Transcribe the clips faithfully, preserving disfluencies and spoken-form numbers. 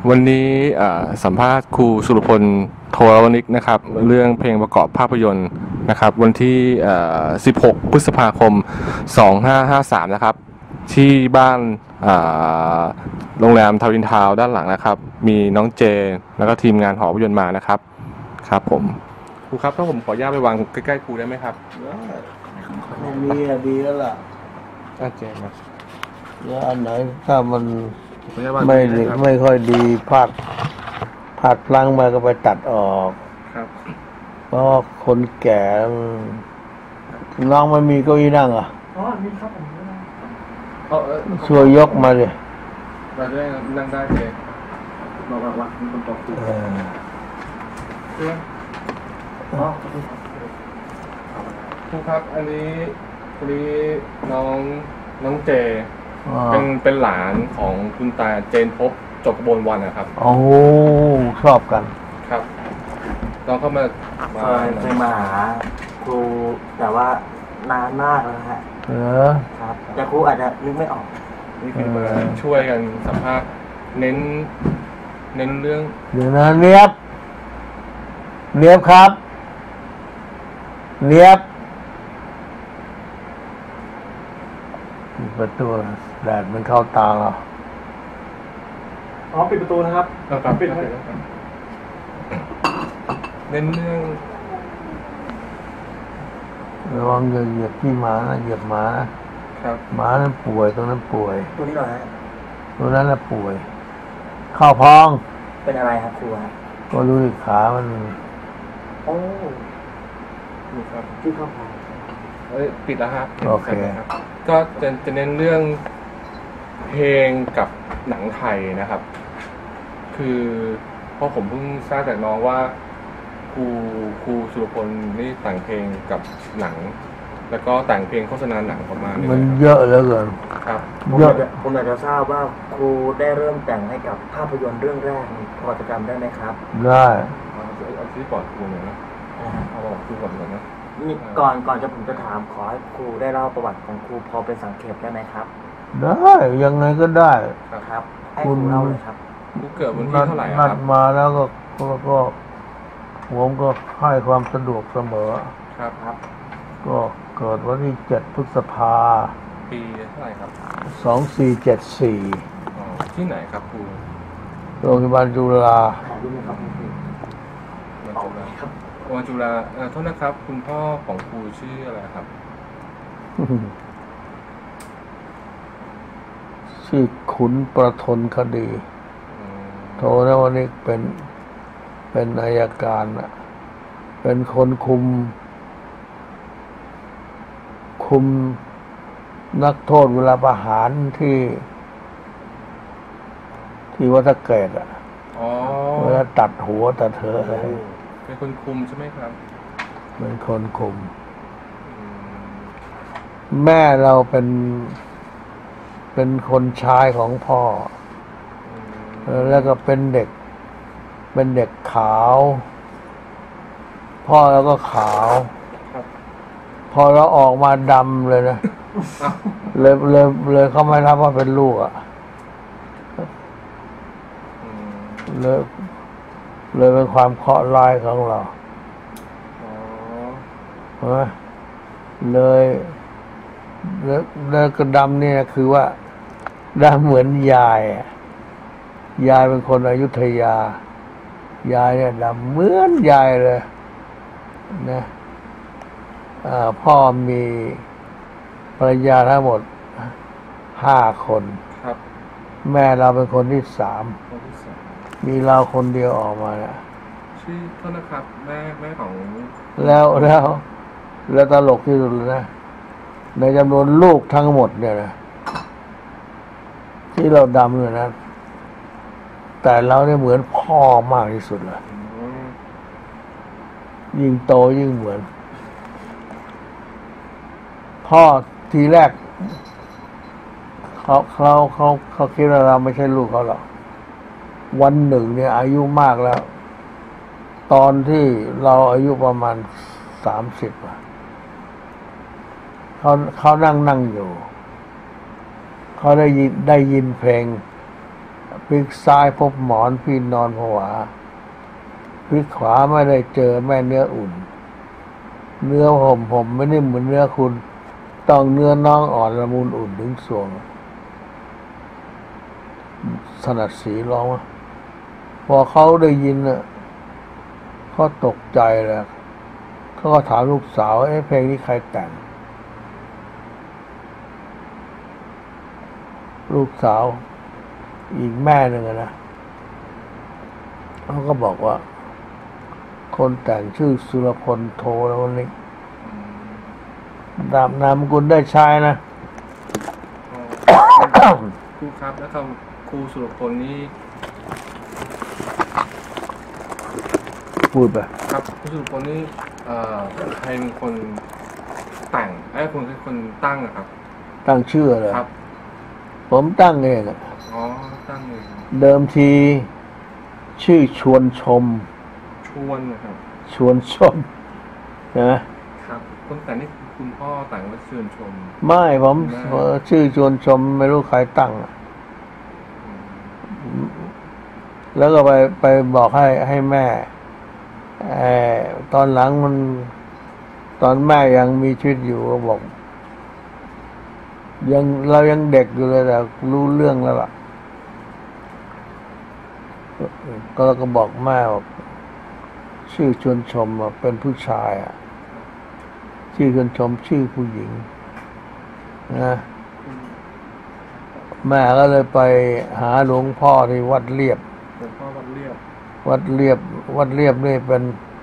วันนี้สัมภาษณ์ครูสุรพลโทรวณิกนะครับเรื่องเพลงประกอบภาพยนตร์นะครับวันที่สิบหกพฤษภาคมสองพันห้าร้อยห้าสิบสามนะครับที่บ้านโรงแรมทาวินทาวน์ด้านหลังนะครับมีน้องเจแล้วก็ทีมงานหอภาพยนตร์มานะครับครับผมครูครับถ้าผมขออนุญาตไปวางใกล้ๆครูได้ไหมครับไม่มีอะดีแล้วล่ะอาเจนะแล้วอันไหนถ้ามันไม่ไม่ค่อยดีพลาดพลาดพลั้งมาก็ไปตัดออกครับเพราะคนแก่น้องมันมีเก้าอี้นั่งอ่ะอ๋อมีครับผมช่วยยกมาเลยมาได้นั่งได้เลยบอกว่าว่ามีคนตกติดเพื่อนอ๋อครูครับอันนี้อันนี้น้องน้องเจเป็นเป็นหลานของคุณตาเจนพบจบกระบวนวันนะครับโอ้ชอบกันครับน้องเข้ามามาเคยมาหาครูแต่ว่านานมากแล้วฮะเออครับแต่ครูอาจจะนึกไม่ออกนี่คือมาช่วยกันสัมภาษณ์เน้นเน้นเรื่องเดี๋ยวนะเนียบเนียบครับเนียบประตูแดดมันเข้าตาเราอ๋อปิดประตูนะครับครับปิดเลยเน้นเรื่องระวังอย่าเหยียบที่หมานะเหยียบหมานะครับหมานั้นป่วยตรงนั้นป่วยตัวนี้เหรอฮะตัวนั้นแหละป่วยข้าวพองเป็นอะไรครับครูฮะก็รู้ดิขามันโอ้ดูครับที่ข้าวพองเอ้ยปิดแล้วครับโอเคก็จะจะเน้นเรื่องเพลงกับหนังไทยนะครับคือเพราะผมเพิ่งทราบจากน้องว่าครูครูสุรพลนี่แต่งเพลงกับหนังแล้วก็แต่งเพลงโฆษณาหนังประมาณนี้มันเยอะเหลือเกินครับเยอะผมอยากจะทราบว่าครูได้เริ่มแต่งให้กับภาพยนตร์เรื่องแรกพอจะจำได้ไหมครับได้เอาที่ก่อนครูหน่อยนะเอาบอกครูก่อนเลยนะนี่ก่อนก่อนจะผมจะถามขอให้ครูได้เล่าประวัติของครูพอเป็นสังเขปได้ไหมครับได้ยังไงก็ได้ครับให้ครูเล่าเลยครับครูเกิดวันที่เท่าไหร่ครับนัดมาแล้วก็ก็ผมก็ให้ความสะดวกเสมอครับครับก็เกิดวันที่เจ็ดพฤษภาปีเท่าไหร่ครับสองสี่เจ็ดสี่ที่ไหนครับครูโรงพยาบาลจุฬาวันจุฬาเอ่อโทษนะครับคุณพ่อของครูชื่ออะไรครับชื่อขุนประทนคดีโทนะวันนี้เป็นเป็นอัยการนะเป็นคนคุมคุมนักโทษเวลาประหารที่ที่วัดเกตอ่ะเวลาตัดหัวตัดเธออะไรเป็นคนคุมใช่ไหมครับเป็นคนคุมแม่เราเป็นเป็นคนชายของพ่อแล้วก็เป็นเด็กเป็นเด็กขาวพ่อแล้วก็ขาวพอเราออกมาดำเลยนะเลยเลยเลยเขาไม่รับว่าเป็นลูกอ่ะเลยเลยเป็นความเคราะห์ร้ายของเราเลยแล้วแล้วก็ดำเนี่ยคือว่าดำเหมือนยายยายเป็นคนอยุธยายายเนี่ยดำเหมือนยายเลยนะพ่อมีภรรยาทั้งหมดห้าคนครับแม่เราเป็นคนที่สามมีเราคนเดียวออกมานะชื่อโทษนะครับแม่แม่ของแล้วแล้วแล้วตลกที่สุดเลยนะในจำนวนลูกทั้งหมดเนี่ยนะที่เราดำเนี่ยนะแต่เราเนี่ยเหมือนพ่อมากที่สุดเลยยิ่งโตยิ่งเหมือนพ่อทีแรกเขาเขาเขาเขาคิดว่าเราไม่ใช่ลูกเขาหรอกวันหนึ่งเนี่ยอายุมากแล้ว ตอนที่เราอายุประมาณสามสิบอ่ะเขาเขานั่งนั่งอยู่เขาได้ยินได้ยินเพลงพลิกซ้ายพบหมอนพี่นอนผวาพลิกขวาไม่ได้เจอแม่เนื้ออุ่น เนื้อผมผมไม่ได้เหมือนเนื้อคุณต้องเนื้อน้องอ่อนละมุนอุ่นถึงสวงถนัดสีร้องว่าพอเขาได้ยินน่ะเขาตกใจเลยเขาก็ถามลูกสาวเอ๊ะเพลงนี้ใครแต่งลูกสาวอีกแม่หนึ่งนะเขาก็บอกว่าคนแต่งชื่อสุรพลโทแล้ววันนี้นามนามกุลได้ใช้นะครูครับแล้วคำครูสุรพลนี้พูดไปครับครูสุรพลนี้เอ่อใครเป็นคนแต่งไอ้คนเป็นคนตั้งอะครับตั้งชื่อเลยครับผมตั้งเองอะอ๋อตั้งเองเดิมทีชื่อชวนชมชวนนะครับชวนชมนะครับคนแต่งนี่คุณพ่อแต่งไว้เชิญชมไม่ผมไม่เอ่อชื่อชวนชมไม่รู้ใครตั้งอะแล้วก็ไปไปบอกให้ให้แม่เอ่อตอนหลังมัน ตอนแม่ยังมีชีวิตอยู่ก็บอก ยังเรายังเด็กอยู่เลยแต่รู้เรื่องแล้วล่ะ ก็เราก็บอกแม่ว่าชื่อชวนชมอะเป็นผู้ชายอ่ะชื่อชวนชมชื่อผู้หญิงนะแม่ก็เลยไปหาหลวงพ่อที่วัดเรียบหลวงพ่อวัดเรียบวัดเรียบ วัดเรียบนี่เป็น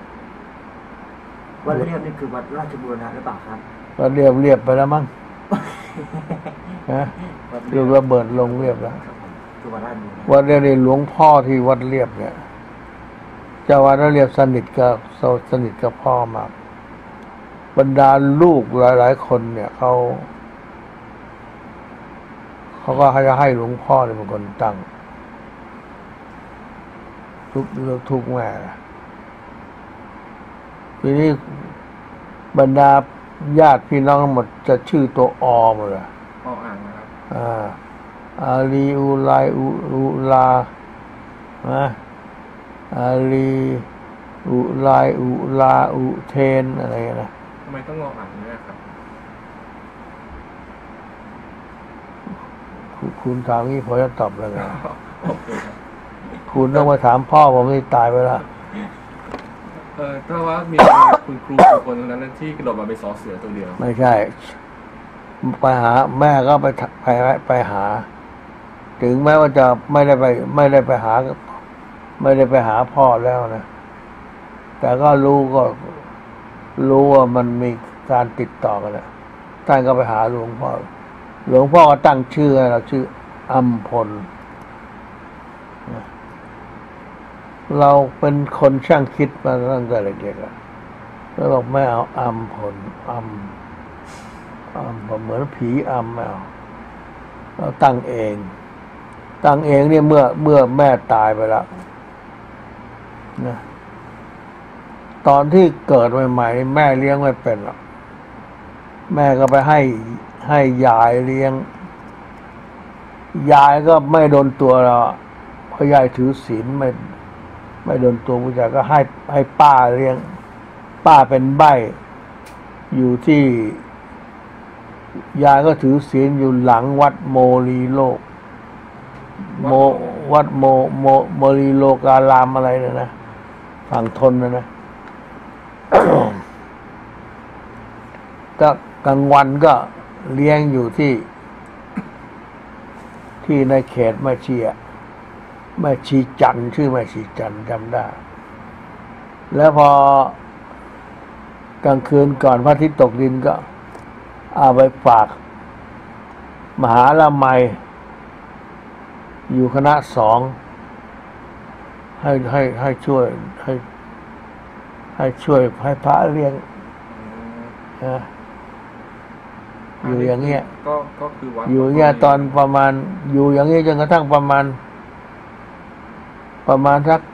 วัดเรียบนี่คือวัดราชบูรณะหรือเปล่าครับวัดเรียบเรียบไปแล้วมั้งนะวัดลูกระเบิดลงเรียบแล้วครับผมคือวัดราชบูรณะวัดเรียบนี่หลวงพ่อที่วัดเรียบเนี่ยเจ้าวัดเรียบสนิทกับสนิทกับพ่อมากบรรดาลูกหลายๆคนเนี่ยเขาเขาก็จะให้หลวงพ่อเนี่ยเป็นคนตั้งทุกเลือกทุกแม่ทีนี้บรรดาญาติพี่น้องทั้งหมดจะชื่อตัวอหมดเลยพ่ออ่างนะครับอ่าอาลีอุไลอุอุลานะอาลีอุไลอุลาอุเทนอะไรนะทำไมต้องงออ่างเนี่ยครับคุณคุณถามนี้ผมจะตอบเลยไงโอเคครับคุณต้องมาถามพ่อผมที่ตายไปแล้วเออถ้าว่ามีคุณครูสุรพลคนนั้นที่กระโดดมาเป็นสอเสือตัวเดียวไม่ใช่ไปหาแม่ก็ไปไปไปหา ถึงแม้ว่าจะไม่ได้ไป ไม่ได้ไปหา ไม่ได้ไปหาพ่อแล้วนะ แต่ก็รู้ก็รู้ว่ามันมีการติดต่อกันแล้วท่านก็ไปหาหลวงพ่อหลวงพ่อก็ตั้งชื่อให้เราชื่ออัมพลเราเป็นคนช่างคิดมาตั้งแต่เด็กๆอะแล้วบอกไม่เอาอัมพลอัมอัมเหมือนผีอัมไม่เอาเราตั้งเอง ตั้งเองเนี่ยเมื่อเมื่อแม่ตายไปแล้วนะตอนที่เกิดใหม่ๆแม่เลี้ยงไม่เป็นหรอกแม่ก็ไปให้ให้ยายเลี้ยง ยายก็ไม่โดนตัวเราเพราะยายถือศีลไม่ไม่โดนตัวผู้ชายก็ให้ให้ป้าเลี้ยง ป้าเป็นใบ้อยู่ที่ยายก็ถือศีลอยู่หลังวัดโมลีโลกโมวัดโมโมโมลีโลการามอะไรเนี่ยนะฝั่งทนนะนะ ก็กลางวันก็เลี้ยงอยู่ที่ ที่ในเขตแม่ชีอะแม่ชีจันทร์ชื่อแม่ชีจันทร์จำได้ แล้วพอกลางคืนก่อนพระอาทิตย์ตกดินก็เอาไปฝาก มหาละไมอยู่คณะสองให้ให้ให้ช่วยให้ ให้ช่วยให้พระเลี้ยงนะอยู่อย่างเงี้ยก็ก็คือวัดอยู่อย่างเงี้ยตอนประมาณอยู่อย่างเงี้ยจนกระทั่งประมาณ ประมาณสัก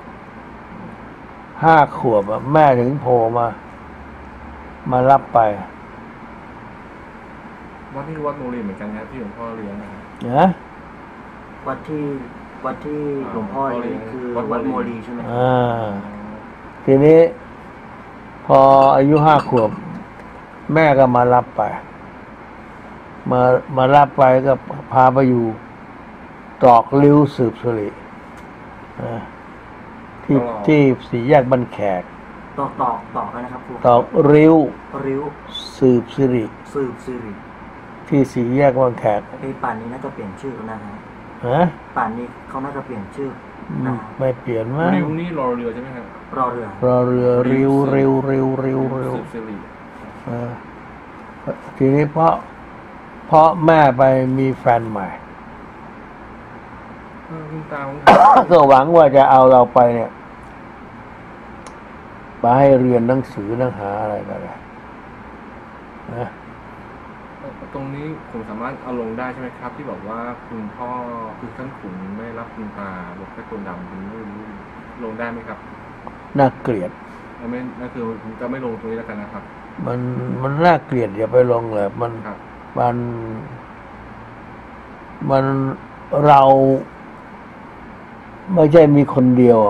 ห้าขวบอะแม่ถึงโผล่มา มารับไปวัดนี่วัดโมลีเหมือนกันนะที่หลวงพ่อเลี้ยงนะครับนะวัดที่วัดที่หลวงพ่อเรียนคือวัดโมลีใช่ไหมอ่าทีนี้ พออายุห้าขวบแม่ก็มารับไป มามารับไปก็พาไปอยู่ตรอกลิ้วสืบสิริอ่าที่ที่สี่แยกบ้านแขกตอกตอกตอกนะครับครูตรอกริ้วริ้วสืบสิริสืบสิริที่สี่แยกบ้านแขกไอ้ป่านนี้น่าจะเปลี่ยนชื่อแล้วนะฮะฮะป่านนี้เขาน่าจะเปลี่ยนชื่ออืนะมไม่เปลี่ยนมั้งริวนี่รอเรือใช่ไหมครับรอเรือรอเรือริ้วริ้วริ้วริ้วริ้วสืบสิริอ่าทีนี้เพราะ เพราะแม่ไปมีแฟนใหม่เออคุณตาผมก็หวังว่าจะเอาเราไปเนี่ยไปให้เรียนหนังสือหนังหาอะไรกันเลยนะตรงนี้ผมสามารถเอาลงได้ใช่ไหมครับ ที่บอกว่าคุณพ่อคือท่านขุนไม่รับคุณตาบกแค่คนดำคุณไม่รู้ลงได้ไหมครับน่าเกลียดเอาไม่นั่นคือผมจะไม่ลงตรงนี้แล้วกันนะครับมันมันน่าเกลียดอย่าไปลงเลยมันครับมัน มันเราไม่ใช่มีคนเดียว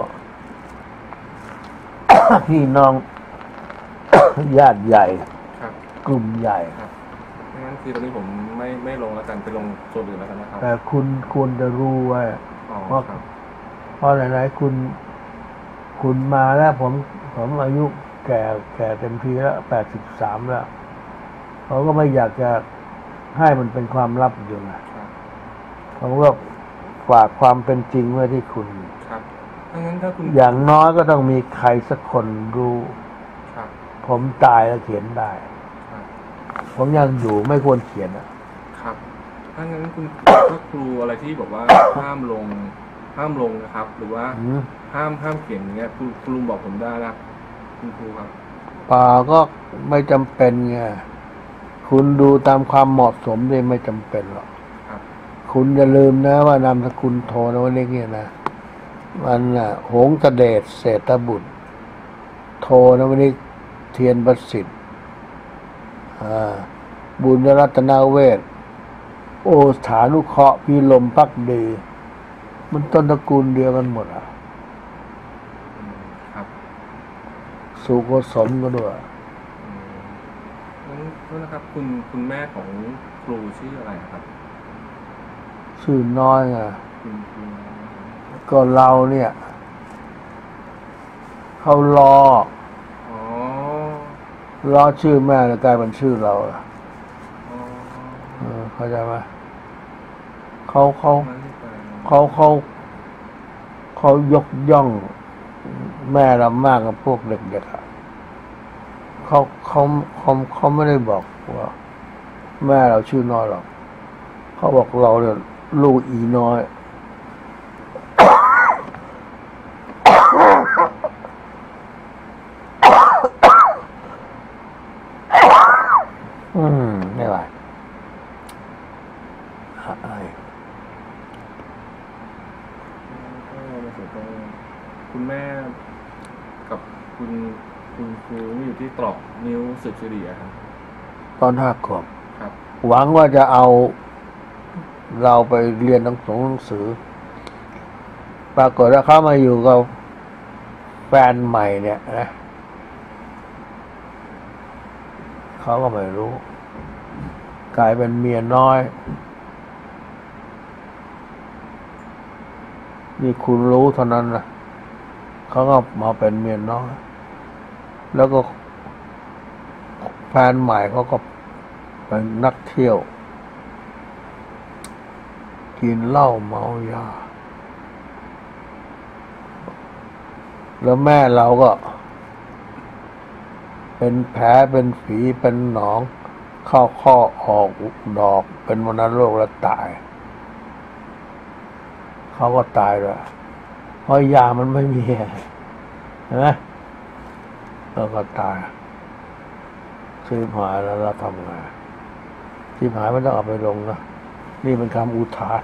พี่น้อง ญาติใหญ่ครับกลุ่มใหญ่ครับงั้นคือตรงนี้ผมไม่ไม่ลงแล้วกันไปลงส่วนอื่นแล้วกันนะครับแต่คุณควรจะรู้ไว้อ๋อเพราะครับเพราะไหนๆคุณ คุณมาแล้ว ผม ผมอายุแก่แก่เต็มทีแล้วแปดสิบสามแล้วเขาก็ไม่อยากจะให้มันเป็นความลับอยู่นะครับ ผมก็ฝากความเป็นจริงไว้ที่คุณครับถ้างั้นถ้าคุณอย่างน้อยก็ต้องมีใครสักคนรู้ครับผมตายแล้วเขียนได้ครับผมยังอยู่ไม่ควรเขียนอ่ะครับถ้างั้นคุณถ้าครูอะไรที่บอกว่าห้ามลงห้ามลงนะครับ หรือว่าอืมห้ามห้ามเขียนอย่างเงี้ยคุณคุณลุงบอกผมได้นะคุณครูครับป่าก็ไม่จำเป็นไงคุณดูตามความเหมาะสมเลยไม่จำเป็นหรอกครับคุณอย่าลืมนะว่านามสกุลโทนะวันนี้เนี่ยนะมันน่ะหงส์เสด็จเศรษฐบุตร โทนะวันนี้เทียนประสิทธิ์อ่าบุญรัตนาเวทโอสถานุเคราะห์พิลมพักดี มันต้นตระกูลเดียวกันหมดอ่ะอืมครับสุโกศลก็ด้วยอืมงั้นโทษนะครับ คุณคุณแม่ของครูชื่ออะไรครับชื่อน้อยไงคุณคุณก็เราเนี่ย เขารออ๋อรอชื่อแม่แล้วกลายเป็นชื่อเราอะอ๋อเออเข้าใจไหมเขาเขางั้นไปเขาเขาเขายกย่องแม่เรามากกับพวกเด็กๆอะเขาเขาเขาเขาไม่ได้บอกว่า แม่เราชื่อน้อยหรอกเขาบอกเราเนี่ยลูกอีน้อย อืมไม่ไหวอะไรก็มาถึงตรงคุณแม่กับคุณคุณครูนี่อยู่ที่ตรอกนิ้วสืบสิริอะครับตอนห้าขวบครับหวังว่าจะเอาเราไปเรียนหนังสือหนังสือ ปรากฏว่าเขามาอยู่กับแฟนใหม่เนี่ยนะเขาก็ไม่รู้ กลายเป็นเมียน้อย นี่คุณรู้เท่านั้นนะเขาก็มาเป็นเมียน้อย แล้วก็แฟนใหม่เขาก็เป็นนักเที่ยว กินเหล้าเมายา แล้วแม่เราก็ เป็นแผลเป็นฝีเป็นหนอง เข้าข้อออกดอกเป็นวัณโรคแล้วตาย เขาก็ตายด้วยเพราะยามันไม่มีเห็นไหมแล้วก็ตายชีพหายแล้วเราทำไงชีพหายไม่ต้องเอาไปลงนะนี่เป็นคำอุทาน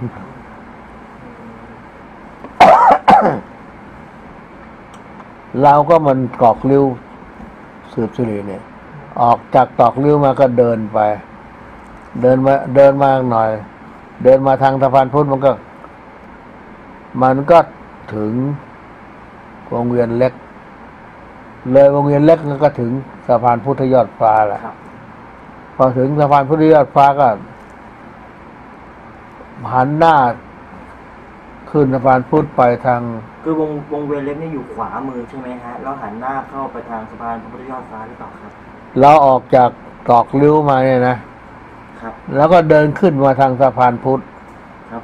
เราก็มันกอกลิ้วสืบสิริเนี่ย ออกจากตอกลิ้วมาก็เดินไป เดินมาเดินมาหน่อย เดินมาทางสะพานพุทธมันก็มันก็ถึงวงเวียนเล็ก เลยวงเวียนเล็กแล้วก็ถึงสะพานพุทธยอดฟ้าแหละครับพอถึงสะพานพุทธยอดฟ้าก็หันหน้าขึ้นสะพานพุทธไปทางคือวงวงเวียนเล็กนี่อยู่ขวามือใช่ไหมฮะแล้วหันหน้าเข้าไปทางสะพานพระพุทธยอดฟ้าหรือเปล่าครับเราออกจากตอกลิ้วมาเนี่ยนะครับ แล้วก็เดินขึ้นมาทางสะพานพุทธครับผม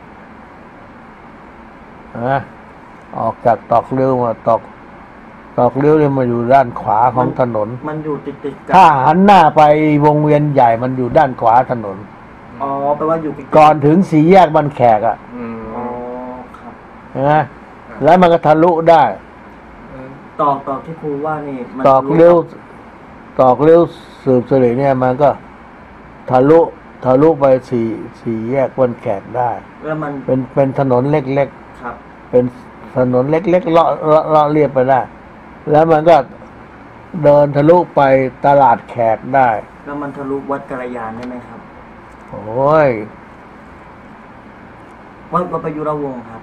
นะออกจากตอกลิ้วมาตอกตอกลิ้วเนี่ยมาอยู่ด้านขวาของถนนมันอยู่ติดติดกัถ้าหันหน้าไปวงเวียนใหญ่มันอยู่ด้านขวาถนนอ๋อแปลว่าอยู่ติดก่อนถึงสี่แยกบ้านแขกอ่ะอืมอ๋อครับนะแล้วมันก็ทะลุได้เออตอกตอกที่ครูว่านี่มันตอกเลี้ยวตอกเลี้ยวสืบเสรีเนี่ยมันก็ทะลุทะลุไปสี่สี่แยกบ้านแขกได้แล้วมันเป็นเป็นถนนเล็กครับๆ เป็นถนนเล็กๆเลาะเลาะเลาะเรียบไปได้ แล้วมันก็เดินทะลุไปตลาดแขกได้แล้วมันทะลุวัดกัลยาณได้ไหมครับโอ้ยวัดวัดประยุรวงศ์ครับ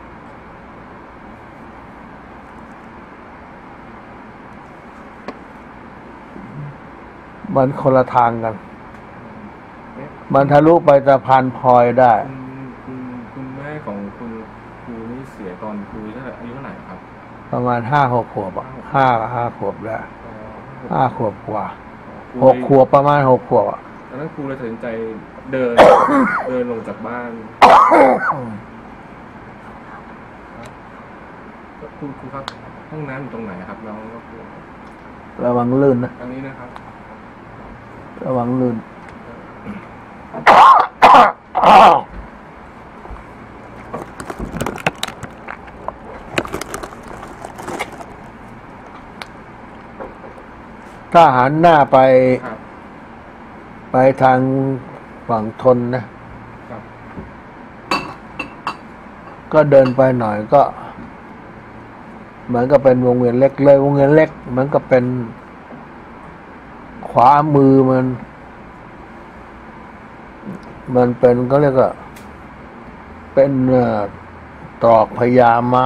มันคนละทางกันเอ๊ะมันทะลุไปสะพานพลอยได้คุณคุณคุณแม่ของคุณครูนี่เสียตอนครูเท่าไหร่อายุเท่าไหร่ครับประมาณห้าหกขวบอะห้าห้าขวบได้อ๋อห้าขวบกว่าครูหกขวบประมาณหกขวบอะตอนนั้นครูเลยตัดสินใจเดิน เดินลงจากบ้านครูครูครับห้องน้ำอยู่ตรงไหนครับน้องก็ครูระวังลื่นนะอันนี้นะครับระวังลื่น ถ้าหันหน้าไปครับไปทางฝั่งทนนะครับก็เดินไปหน่อยก็เหมือนก็เป็นวงเวียนเล็กเลยวงเวียนเล็กเหมือนก็เป็นขวามือมัน มันเป็นก็เรียกว่าเป็นเอ่อตรอกพญาไม้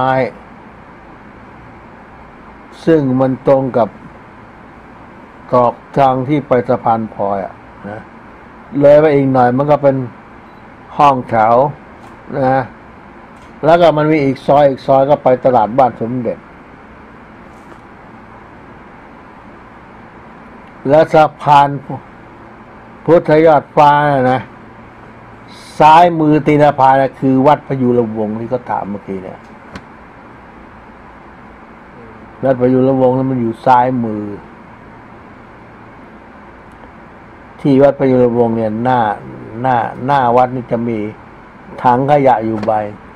ซึ่งมันตรงกับตรอกทางที่ไปสะพานพลอยอ่ะนะเลยไปอีกหน่อยมันก็เป็นห้องแถวนะแล้วก็มันมีอีกซอยอีกซอยก็ไปตลาดบ้านสมเด็จ แล้วสะพานพุทธยอดฟ้านะนะซ้ายมือตีนภานะคือวัดพยุรวงศ์ที่เขาถามเมื่อกี้เนี่ยวัดพยุรวงศ์นั้นมันอยู่ซ้ายมือ ที่วัดพยุรวงศ์เนี่ยหน้าหน้าหน้าวัดนี่จะมีถังขยะอยู่ใบ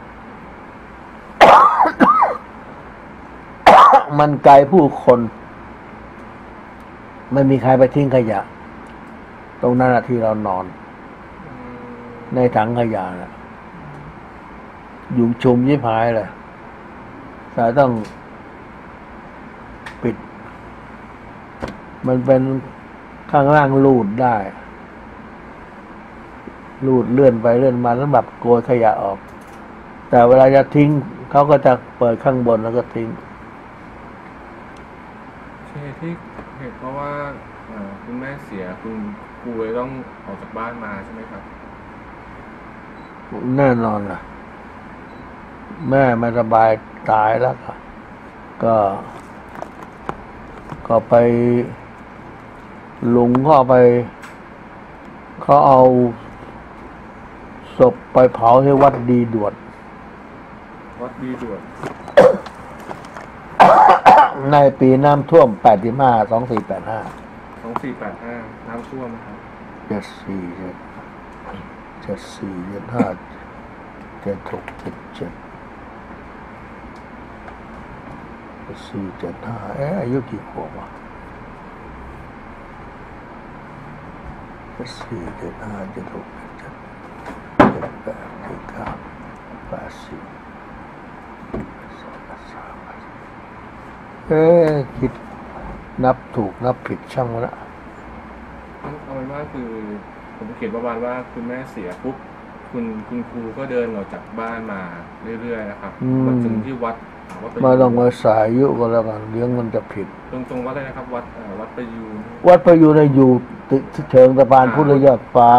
มันไกลผู้คนไม่มีใครไปทิ้งขยะ ตรงนั้นที่เรานอน ในถังขยะนะยุงชุมยิบหายเลยแต่ต้องปิด มันเป็นข้างล่างลูดได้ ลูดเลื่อนไปเลื่อนมาแล้วแบบโกยขยะออก แต่เวลาจะทิ้งเขาก็จะเปิดข้างบนแล้วก็ทิ้งใช่ที่เหตุเพราะว่าเอ่อคุณแม่เสียคุณครูเลยต้องออกจากบ้านมาใช่ไหมครับแน่นอนล่ะ แม่ไม่สบายตายแล้วก็ก็ ก็ไปลุงก็ไปเขาเอาศพไปเผาที่วัดดีด่วนวัดดีด่วนในปีน้ำท่วมแปดสิบห้าสองสี่แปดห้าสองสี่แปดห้าน้ำท่วมนะครับเจ็ดสี่เจ็ดเจ็ดสี่เจ็ดห้าเจ็ดหกเจ็ดเจ็ดเจ็ดสี่เจ็ดห้าเอ๊ะอายุกี่ขวบวะเจ็ดสี่เจ็ดห้าเจ็ดหกเจ็ดเจ็ดเจ็ดแปดเจ็ดเก้าแปดสิบสองแปดสามเอ๊ะคิดนับถูกนับผิดช่างมันละเอาเป็นว่าคือผมเขียนประมาณว่าคุณแม่เสียปุ๊บคุณคุณครูก็เดินออกจากบ้านมาเรื่อยๆนะครับอืมมาถึงที่วัดอ่าวัดประยูไม่นต้องมาสายอายุก็แล้วกันเลี้ยงมันจะผิดตรงตรงวัดอะไรนะครับ วัดเอ่อวัดประยูนวัดประยูนน่ะอยู่ติดเชิงสะพานพุทธยอดฟ้า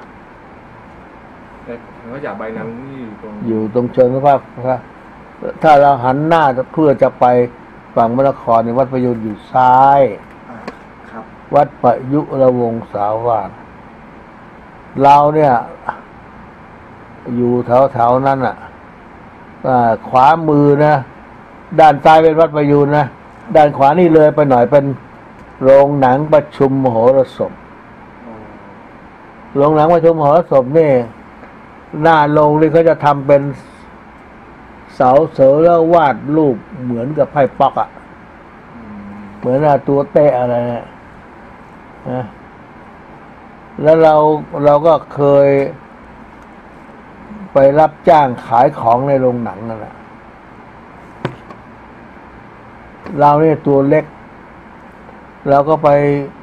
แต่ว่าอย่าใบนั้นนี่อยู่ตรงอยู่ตรงเชิงสะพานครับถ้าเราหันหน้าเพื่อจะไปฝั่งมรครในวัดประยูนอยู่ซ้ายอ่าครับวัดประยุรวงศาวาสเราเนี่ย อยู่แถวแถวๆนั้นอ่ะอ่าขวามือนะด้านซ้ายเป็นวัดประยูนนะด้านขวานี่เลยไปหน่อยเป็นโรงหนังประชุมมโหรสพอ๋อโรงหนังประชุมมโหรสพนี่หน้าโรงนี่เขาจะทำเป็นเสาเสือแล้ววาดรูปเหมือนกับไพ่ป๊อกอ่ะอืมเหมือนอะตัวเตะอะไรเนี่ยนะแล้วเราเราก็เคย ไปรับจ้างขายของในโรงหนังนั่นแหละเราเนี่ยตัวเล็ก เราก็ไป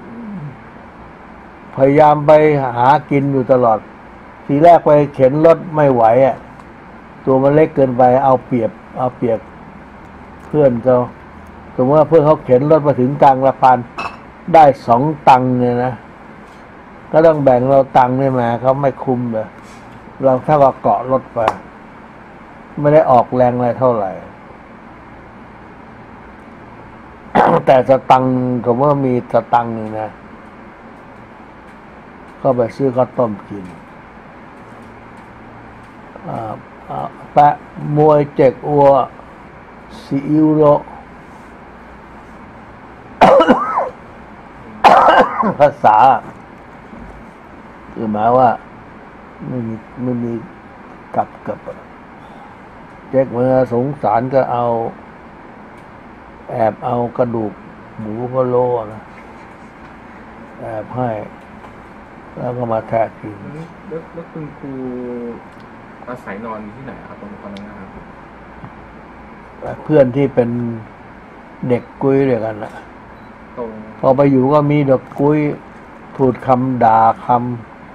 พยายามไปหากินอยู่ตลอด ทีแรกไปเข็นรถไม่ไหวอ่ะ ตัวมันเล็กเกินไปเอาเปรียบ เอาเปรียบเพื่อนเขาสมมติว่าเพื่อนเขาเข็นรถมาถึงกลางสะพานได้สองตังค์เนี่ยนะ ก็ต้องแบ่งเราตังค์นี่มาเขาไม่คุ้มเลย เราถ้าว่าเกาะรถไปไม่ได้ออกแรงอะไรเท่าไหร่ แต่สตังค์ผมว่ามีสตังค์หนึ่งนะก็ไปซื้อข้าวต้มกินอ่าอ่าแปะมวยเจ็กอัวซีอิ๊วโร ภาษา คือหมายว่าไม่มีไม่มีกับกับเจ๊กเมื่อสงสารก็เอา แอบเอากระดูกหมูพะโล้นะแอบให้ แล้วก็มาแทะกินแล้วแล้วคุณครูอาศัยนอนอยู่ที่ไหนครับตรงตอนนั้นนะครับเพื่อนที่เป็นเด็กกุ้ยด้วยกันนะตรงพอไปอยู่ก็มีเด็กกุ้ยพูดคำด่าคำ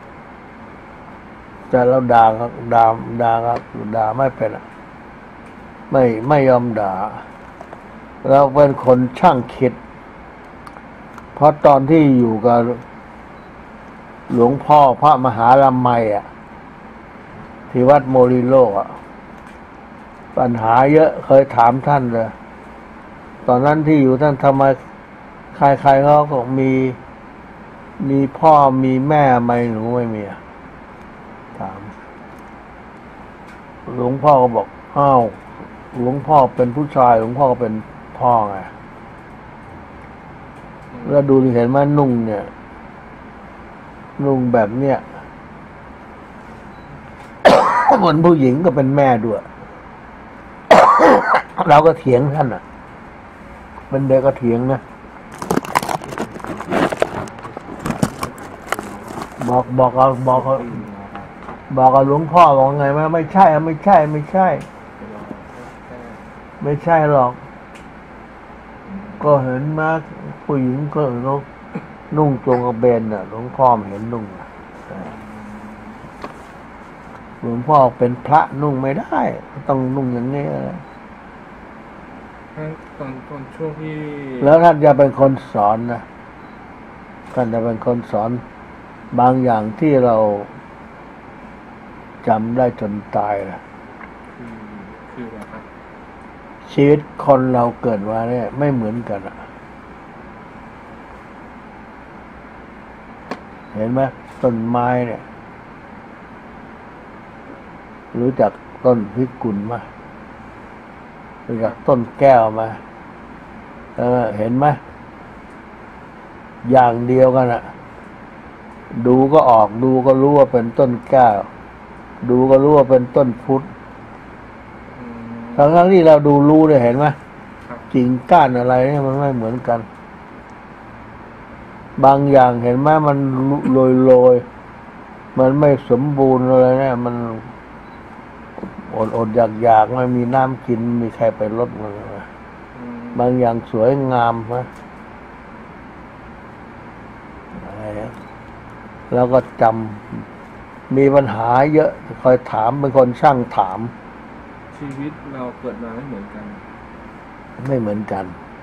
แต่เราด่าก็ด่าด่าครับด่าไม่เป็นอะไม่ไม่ยอมด่า เราเป็นคนช่างคิด เพราะตอนที่อยู่กับหลวงพ่อพระมหาลำไมอ่ะ ที่วัดโมริโลอ่ะ ปัญหาเยอะเคยถามท่านเลย ตอนนั้นที่อยู่ท่านทำไมใครๆเขาก็มีมีพ่อมีแม่ไม่หนูไม่มีอะถาม หลวงพ่อก็บอกอ้าวหลวงพ่อเป็นผู้ชายหลวงพ่อก็เป็นพ่อไงแล้วดูดิเห็นไหมนุ่งเนี่ย นุ่งแบบเนี้ย เหมือนผู้หญิงก็เป็นแม่ด้วย เราก็เถียงท่านอ่ะ เป็นเด็กก็เถียงนะ บอกบอกเอาบอกเอาบอกกับหลวงพ่อบอกไงไหมไม่ใช่อะไม่ใช่ไม่ใช่ ไม่ใช่หรอก ก็เห็นมาผู้หญิงก็เขานุ่งจงกระเบนน่ะหลวงพ่อไม่เห็นนุ่งอะหลวงพ่อเป็นพระนุ่งไม่ได้ ต้องนุ่งอย่างนี้เลยตอนตอนช่วงที่แล้วท่านจะเป็นคนสอนนะท่านจะเป็นคนสอน บางอย่างที่เราจำได้จนตายนะคือคืออะไรครับชีวิตคนเราเกิดมาเนี่ย ไม่เหมือนกันอะเห็นไหมต้นไม้เนี่ย รู้จักต้นพิกุลไหมรู้จักต้นแก้วไหมเออเห็นไหมอย่างเดียวกันอะดูก็ออกดูก็รู้ว่าเป็นต้นแก้ว ดูก็รู้ว่าเป็นต้นพุทธอืมทั้งทั้งที่เราดูรู้เนี่ยเห็นไหมครับกิ่งก้านอะไรเนี่ยมันไม่เหมือนกัน บางอย่างเห็นไหมมันโรยโรยๆมันไม่สมบูรณ์เลยเนี่ย มันอดอดอยากอยากไม่มีน้ำกินมีใครไปรดมันเลยอืมบางอย่างสวยงามนะอะไรอะแล้วก็จำมีปัญหาเยอะคอยถามเป็นคนช่างถามชีวิตเราเกิดมาไม่เหมือนกันไม่เหมือนกัน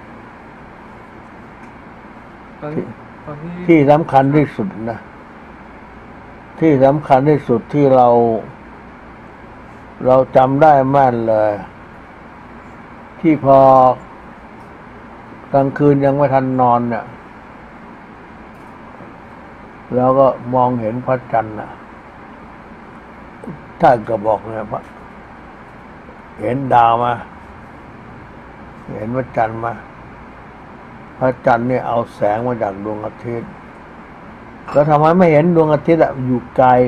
ตอนตอนที่ที่สำคัญที่สุดนะที่สำคัญที่สุดที่เรา เราจำได้แม่นเลย ที่พอกลางคืนยังไม่ทันนอนเนี่ยเราก็มองเห็นพระจันทร์นะท่านก็บอกเนี่ยพระเห็นดาวมาเห็นพระจันทร์มาพระจันทร์เนี่ยเอาแสงมาจากดวงอาทิตย์แล้วทำไมไม่เห็นดวงอาทิตย์อะอยู่ไกล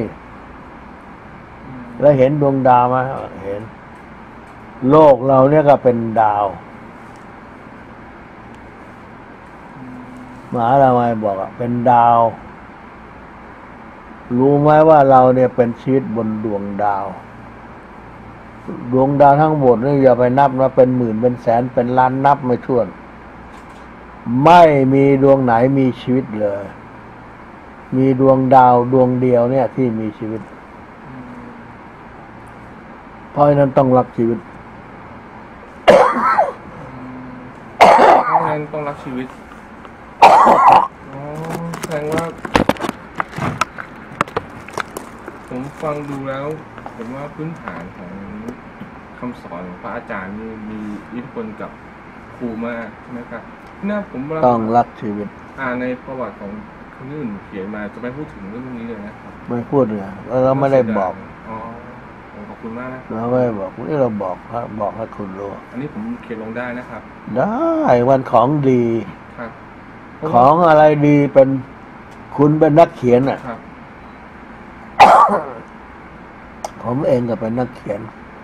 แล้วเห็นดวงดาวมาเห็น โลกเราเนี่ยก็เป็นดาวมหารามัยบอกอะเป็นดาว รู้ไหมว่าเราเนี่ยเป็นชีวิตบนดวงดาว ดวงดาวทั้งหมดนี่อย่าไปนับนะเป็นหมื่นเป็นแสนเป็นล้านนับไม่ถ้วน ไม่มีดวงไหนมีชีวิตเลย มีดวงดาวดวงเดียวเนี่ยที่มีชีวิต เพราะฉะนั้นต้องรักชีวิตเพราะงั้นต้องรักชีวิตอ๋อแสดงว่าผมฟังดูแล้วผมว่าพื้นฐานของคำสอนของพระอาจารย์นี่มีอิทธิพลกับครูมากใช่ไหมครับเนี่ยผมเวลาต้องรักชีวิตอ่านในประวัติของคนอื่นเขียนมาจะไม่พูดถึงเรื่องนี้เลยนะครับไม่พูดเลยเราไม่ได้บอกอ๋อขอบคุณมากนะเราไม่ได้บอกนี่เราบอกพระบอกให้คุณรู้อันนี้ผมเขียนลงได้นะครับได้วันของดีครับของอะไรดีเป็นคุณเป็นนักเขียนอ่ะครับผมเองก็เป็นนักเขียน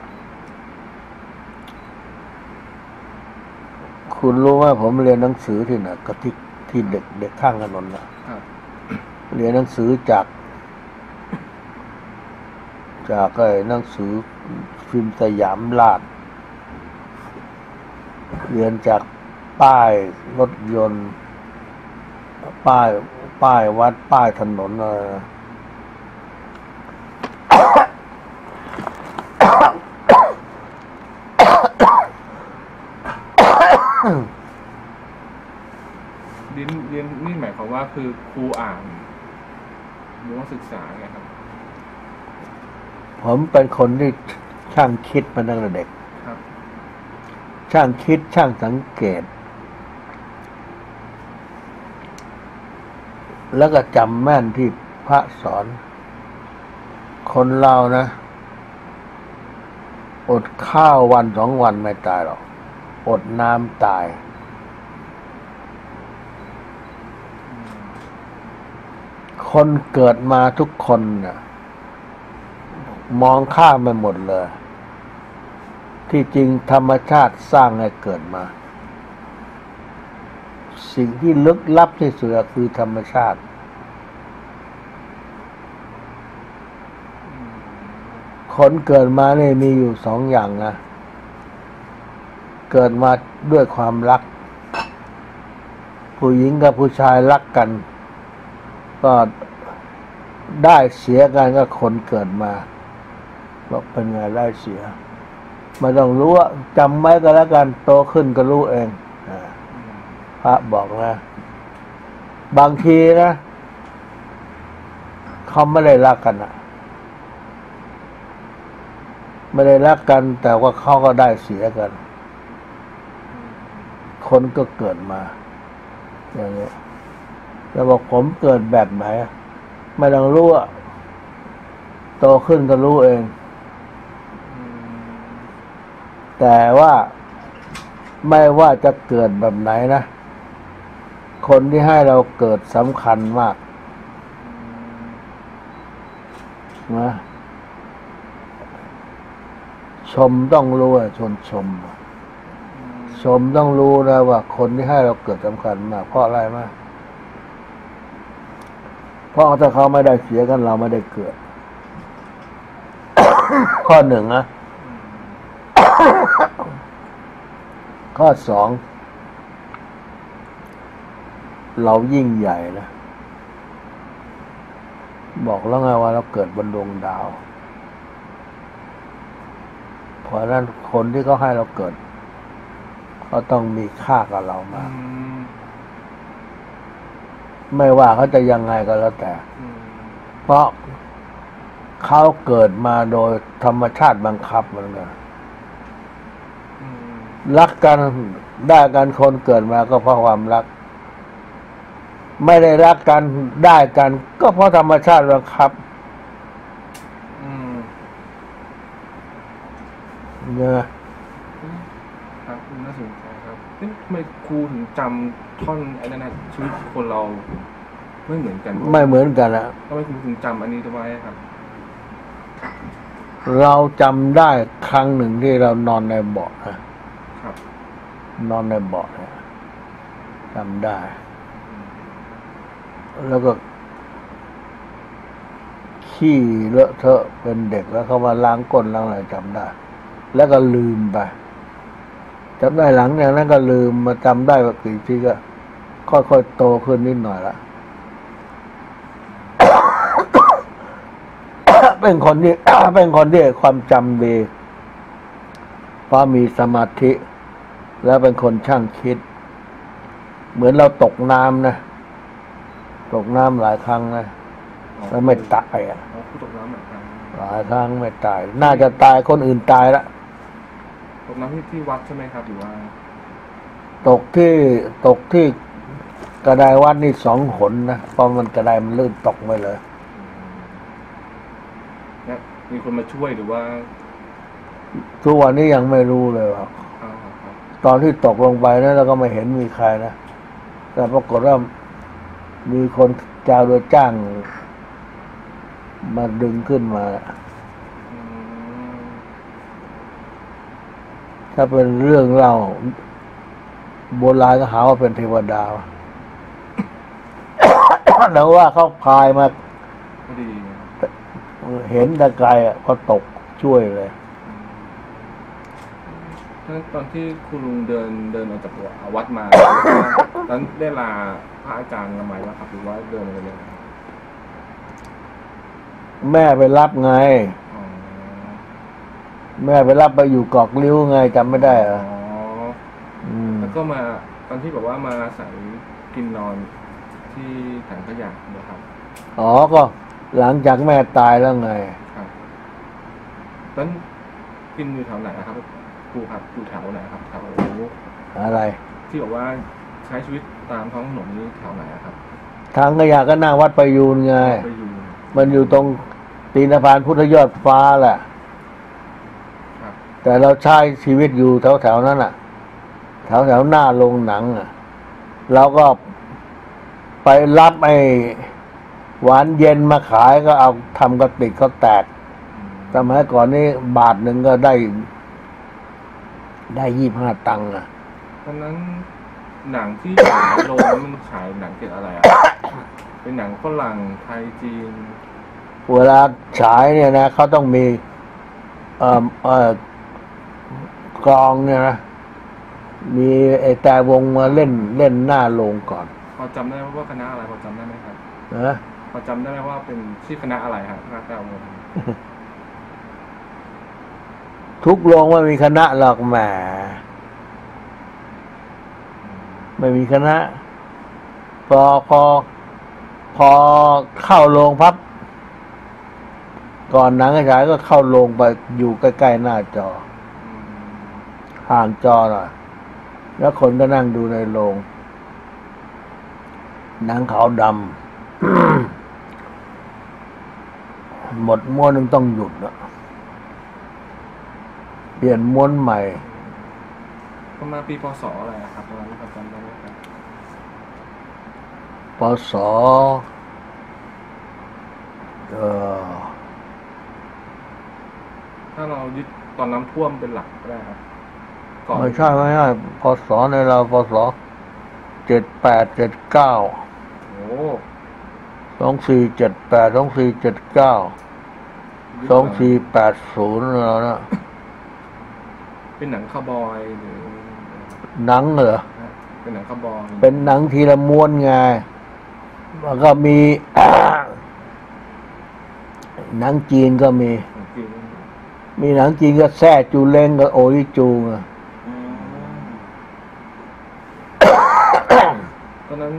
คุณรู้ว่าผมเรียนหนังสือที่ไหนก็ที่ที่เด็กเด็กข้างถนนนะครับ เรียนหนังสือจาก จากไอ้หนังสือฟิล์มสยามราชเรียนจากป้ายรถยนต์ ป้ายป้ายวัดป้ายถนนอะไรนะเรียนเรียนนี่หมายความว่าคือครูอ่านหรือว่าศึกษาไงครับผมเป็นคนที่ช่างคิดมาตั้งแต่เด็กครับช่างคิดช่างสังเกต แล้วก็จำแม่นที่พระสอน คนเรานะ อดข้าววันสองวันไม่ตายหรอก อดน้ำตาย คนเกิดมาทุกคนน่ะ มองข้ามไปหมดเลย ที่จริงธรรมชาติสร้างให้เกิดมา สิ่งที่ลึกลับที่สุดคือธรรมชาติ คนเกิดมาเนี่ยมีอยู่สองอย่างนะ เกิดมาด้วยความรัก ผู้หญิงกับผู้ชายรักกัน ก็ได้เสียกันก็คนเกิดมาบอกเป็นไงได้เสียไม่ต้องรู้ว่าจำไว้ก็แล้วกันโตขึ้นก็รู้เองพระบอกนะบางทีนะเขาไม่ได้รักกันอะไม่ได้รักกันแต่ว่าเขาก็ได้เสียกัน คนก็เกิดมาอย่างนี้แล้วบอกผมเกิดแบบไหนไม่ต้องรู้อะโตขึ้นก็รู้เองแต่ว่าไม่ว่าจะเกิดแบบไหนนะคนที่ให้เราเกิดสำคัญมากนะชมต้องรู้อะชนชมชมต้องรู้นะว่าคนที่ให้เราเกิดสำคัญมากเพราะอะไรมากเพราะถ้าเขาไม่ได้เสียกันเราไม่ได้เกิด ข้อหนึ่งนะ ข้อสองเรายิ่งใหญ่นะบอกแล้วไงว่าเราเกิดบนดวงดาวเพราะฉะนั้นคนที่เขาให้เราเกิดเขาต้องมีค่ากับเรามากไม่ว่าเขาจะยังไงก็แล้วแต่เพราะเขาเกิดมาโดยธรรมชาติบังคับเหมือนกันรักกันได้กันคนเกิดมาก็เพราะความรักไม่ได้รักกันได้กันก็เพราะธรรมชาติบังคับเนี่ยครับน่าสนใจครับทำไมครูถึงจำท่อนไอ้นั่นนะชีวิตคนเราไม่เหมือนกันไม่เหมือนกันนะทำไมครูถึงจำอันนี้ไว้ครับเราจำได้ครั้งหนึ่งที่เรานอนในเบาะนะครับนอนในเบาะเนี่ยจำได้แล้วก็ขี้เลอะเทอะเป็นเด็กแล้วเขามาล้างก้นล้างอะไรจำได้แล้วก็ลืมไปจำได้หลังอย่างนั้นก็ลืมมาจำได้ว่ากี่ทีก็ค่อยๆโตขึ้นนิดหน่อยละ เป็นคนที่ เป็นคนที่ความจำดีเพราะมีสมาธิแล้วเป็นคนช่างคิดเหมือนเราตกน้ำนะตกน้ำหลายครั้งนะแล้วไม่ตายอ่ะตกน้ำหลายครั้งหลายครั้งไม่ตายน่าจะตายคนอื่นตายละตกน้ำที่ที่วัดใช่ไหมครับหรือว่าตกที่ตกที่กระไดวัดนี่สองหนนะเพราะมันกระไดมันลื่นตกไปเลยเนี่ยมีคนมาช่วยหรือว่าทุกวันนี้ยังไม่รู้เลยว่าตอนที่ตกลงไปนะเราก็ไม่เห็นมีใครนะแต่ปรากฏว่ามีคนจ้างโดยจ้างมาดึงขึ้นมาถ้าเป็นเรื่องเล่าโบราณก็หาว่าเป็นเทวดาแล้วว่าเขาพายมาเห็นตะไคร้ก็ตกช่วยเลยตอนที่คุณลุงเดินเดินออกจากวัดมาตอนได้ลาพระอาจารย์ทำไมวะครับหรือว่าเดินไปเลยแม่ไปรับไงแม่ไปรับไปอยู่กอกลิ้วไงจำไม่ได้เหรอแล้วก็มาตอนที่แบบว่ามาอาศัยกินนอนที่ถังขยะนะครับอ๋อก็หลังจากแม่ตายแล้วไงครับตอนกินอยู่แถวไหนครับครูครับอยู่แถวไหนครับแถวอะไรที่บอกว่าใช้ชีวิตตามท้องถนนนี้แถวไหนครับทางขยะก็หน้าวัดประยูนไงมันอยู่ตรงตีนสะพานพุทธยอดฟ้าแหละแต่เราใช้ชีวิตอยู่แถวๆนั้นอ่ะแถวๆหน้าโรงหนังอ่ะเราก็ไปรับไอ้หวานเย็นมาขายก็เอาทำกระติกก็แตกสมัยก่อนนี้บาทหนึ่งก็ได้ได้ยี่ห้าตังค์อ่ะตอนนั้นหนังที่ฉายโรงมันฉายหนังเกี่ยวกับอะไรอ่ะเป็นหนังฝรั่งไทยจีนเวลาฉายเนี่ยนะเขาต้องมีเอ่อเอ่อกลองเนี่ยนะมีไอ้แต่วงมาเล่นเล่นหน้าโรงก่อนพอจำได้ว่าคณะอะไรพอจำได้ไหมครับนะพอจำได้ไหมว่าเป็นชื่อคณะอะไรครับคณะแต่วงทุกโรงไม่มีคณะหรอกแหมไม่มีคณะพอพอพอเข้าโรงพับก่อนหนังฉายก็เข้าโรงไปอยู่ใกล้ๆหน้าจอห่างจอหน่อยแล้วคนก็นั่งดูในโรงหนังขาวดำ หมดม้วนนึงต้องหยุดนะเปลี่ยนม้วนใหม่ประมาณปีพศอะไรครับประมาณนี้จำได้ไหมครับพศเอ่อถ้าเรายึดตอนน้ำท่วมเป็นหลักก็ได้ครับไม่ใช่ไม่ใช่พศในเราพศเจ็ดแปดเจ็ดเก้าโอ้สองสี่เจ็ดแปดสองสี่เจ็ดเก้าสองสี่แปดศูนย์แล้วนะเป็นหนังคาวบอยหรือหนังเหรอเป็นหนังคาวบอยเป็นหนังทีละม้วนไงแล้วก็มีหนังจีนก็มีจริงมีหนังจีนก็แซ่จูเล้งกับโอริจูงอะอืมตอนนั้น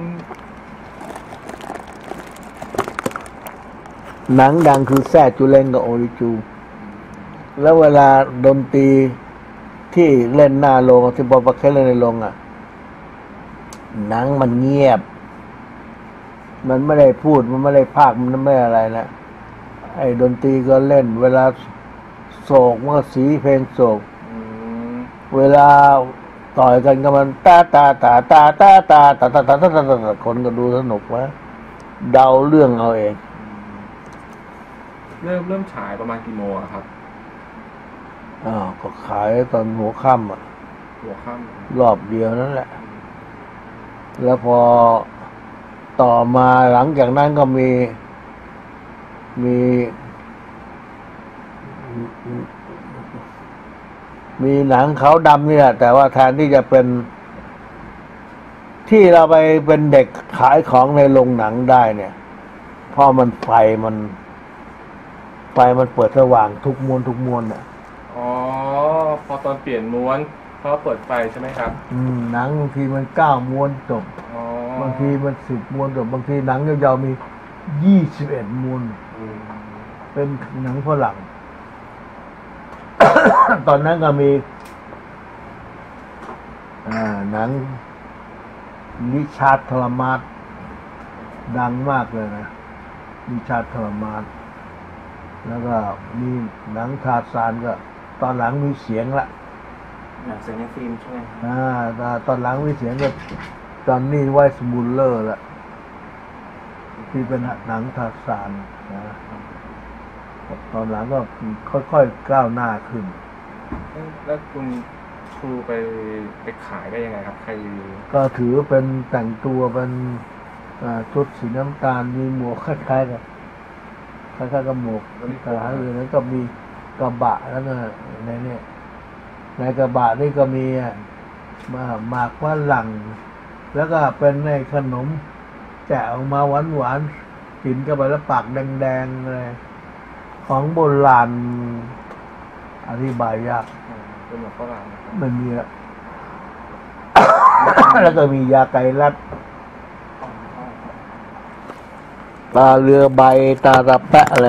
หนังดังคือแซ่จูเล้งกับโอริจู แล้วเวลาดนตรีที่เล่นหน้าโรงที่บอประเคเล่นในโรงอ่ะ หนังมันเงียบ มันไม่ได้พูดมันไม่ได้พากย์มันไม่อะไรนะไอ้ดนตรีก็เล่น เวลาโศกมันก็สีเพลงโศกอืมเวลาต่อยกันก็มันตาตาตาตาตาตาตาตาตาตาตาตาคนก็ดูสนุกวะเดาเรื่องเอาเองเริ่มเริ่มฉายประมาณกี่โมงอะครับอ้าวก็ขายตอนหัวค่ำอ่ะหัวค่รอบเดียวนั่นแหละ แล้วพอต่อมาหลังจากนั้นก็มีมี มีหนังขาวดำนี่แหละแต่ว่าแทนที่จะเป็น ที่เราไปเป็นเด็กขายของในโรงหนังได้เนี่ยเพราะมันไฟมัน ไฟมันเปิดสว่างทุกมวนทุกมวนอ่ะำอ๋อพอตอนเปลี่ยนม้วนเขาเปิดไฟใช่ไหมครับอืมหนังบางทีมันเก้าม้วนจบอ๋อบางทีมันสิบม้วนจบบางทีหนังยาวๆมียี่สิบเอ็ดม้วนอืมเป็นหนังฝรั่ง ตอนนั้นก็มี อ่า หนังนิชาร์ดทรมาสดังมากเลยนะนิชาร์ดทรมาสแล้วก็มีหนังทาร์ซานก็ ตอนหลังมีเสียงละหนังเสียงในฟิล์มใช่ไหมครับอ่าแต่ตอนหลังมีเสียงก็จอห์นนี่ไวส์มูลเลอร์ละที่เป็นหนังทาร์ซานนะตอนหลังก็ค่อยๆก้าวหน้าขึ้นแล้วคุณครูไปไปขายได้ยังไงครับ ใครก็ถือเป็นแต่งตัวเป็นอ่าชุดสีน้ำตาลมีหมวกคล้ายๆกับคล้ายๆกับหมวกทหารเรือแล้วก็มีกระบะแล้วก็ในเนี่ยในกระบะนี่ก็มีอ่ะมาหมากฝรั่งแล้วก็เป็นในขนมแจกออกมาหวานๆกินเข้าไปแล้วปากแดงๆเลยของโบราณอธิบายยากอืมเป็นแบบฝรั่งนะครับมันมีละ แล้วก็มียาไก่รัดตาเรือใบตาตะแปะอะไร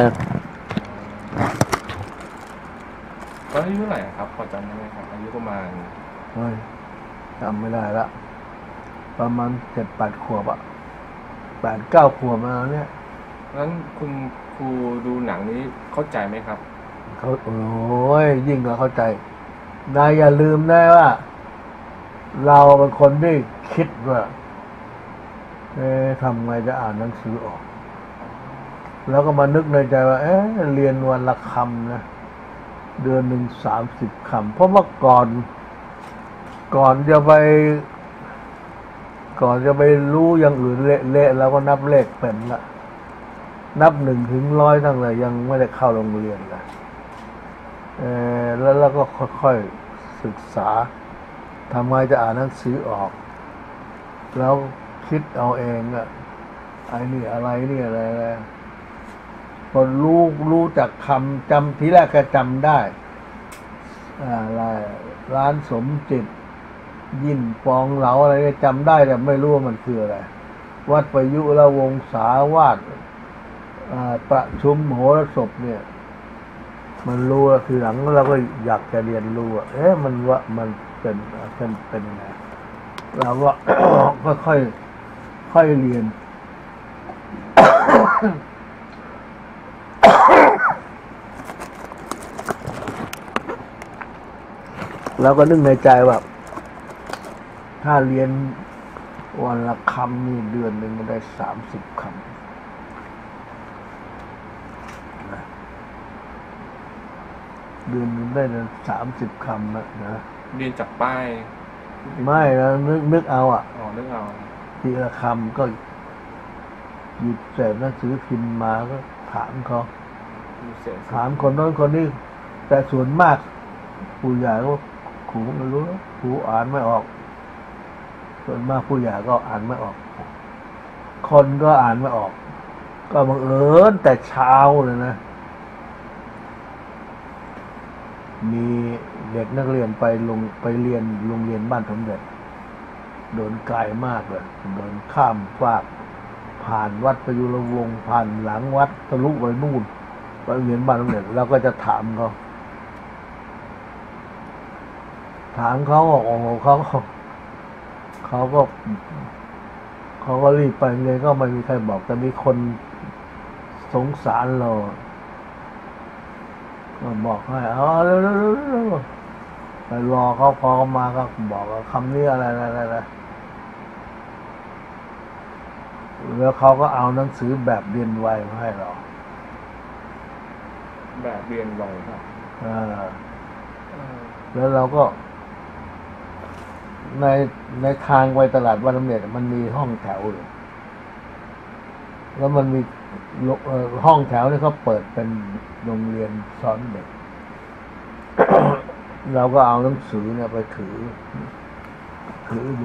ตอนอายุเท่าไหร่อะครับพอจำได้ไหมครับอายุประมาณเฮ้ยจำไม่ได้ละประมาณเจ็ดแปดขวบอะแปดเก้าขวบมาเนี่ยงั้นคุณครูดูหนังนี้เข้าใจไหมครับเขาโอ้ยยิ่งกว่าเข้าใจนายอย่าลืมนะว่า เราเป็นคนที่คิดว่าเอ๊ะทำไงจะอ่านหนังสือออก แล้วก็มานึกในใจว่า เอ๊ะเรียนวันละคำนะเดือนหนึ่งสามสิบคำเพราะว่าก่อน ก่อนจะไป ก่อนจะไปรู้อย่างอื่นเละๆแล้วก็นับเลขเป็นละนับหนึ่งถึงร้อยตั้งแต่ยังไม่ได้เข้าโรงเรียนเลยเออแล้วเราก็ค่อยๆศึกษาทำไงจะอ่านหนังสือออก แล้วคิดเอาเองอะไอ้นี่อะไรนี่อะไรอะไรพอรู้รู้จากคำจำทีแรกก็จำได้อะไรร้านสมจิต ยิ่นฟองเหลาอะไรเนี่ยจำได้แต่ไม่รู้ว่ามันคืออะไร วัดประยุรวงศาวาสประชุมโหรสพเนี่ย มันรู้แล้วคือหลังเราก็อยากจะเรียนรู้ว่าเอ๊ะมันว่ามันเป็นเป็นเป็นไงเราก็ ก็ค่อยค่อยเรียน เราก็นึกในใจว่าถ้าเรียนวันละคำนี่เดือนหนึ่งมันได้สามสิบคำนะเดือนหนึงได้สามสิบคำนะนะเรียนจากป้ายไม่นะนึกนึกเอาอ่ะอ๋อเรื่องเอาทีละคำก็หยิบเศษหนังสือพิมพ์มาก็ถามเขามีเสียงถามคนโน้นคนนี้ แต่ส่วนมากผู้ใหญ่ก็ครูไม่รู้ครูอ่านไม่ออก ส่วนมากผู้ใหญ่ก็อ่านไม่ออก คนก็อ่านไม่ออก ก็บังเอิญแต่เช้าเลยนะมีเด็กนักเรียนไปลงไปเรียนโรงเรียนบ้านสมเด็จโดนไกลมากเลยโดนข้ามฟากผ่านวัดประยุรวงศ์ผ่านหลังวัดทะลุไปนู่นไปโรงเรียนบ้านสมเด็จเราก็จะถามเขาถามเขาบอกโอ้โหเขาเขาก็เขาก็รีบไปเลยก็ไม่มีใครบอกแต่มีคนสงสารเราก็บอกให้อ๋อเร็วๆๆไปรอเขาพอเขามาก็บอกว่าคำนี้อะไรอะไรแล้วเขาก็เอาหนังสือแบบเรียนไวมาให้เราแบบเรียนไวครับอ่าแล้วเราก็ ในในทางไปตลาดวัดน้ำเน็ตมันมีห้องแถวอยู่แล้วมันมีเอ่อห้องแถวนี่เขาเปิดเป็นโรงเรียนสอนเด็ก เราก็เอาหนังสือเนี่ยไปถือถือดู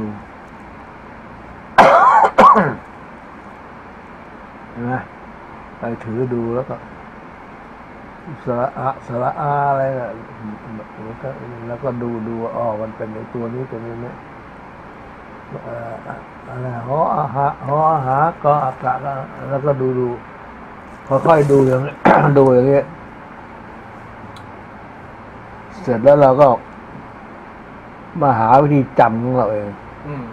นะไปถือดูแล้วก็สระอะสระอาอะไรนะแล้วก็แล้วก็ดูดูอ๋อมันเป็นในตัวนี้ตัวนี้เนี่ยเอ่ออะไรหออาหาหออาหาก็อากาศแล้วก็ดูดูค่อยๆดูอย่างนี้ ดูอย่างนี้เสร็จแล้วเราก็มาหาวิธีจำของเราเองอืม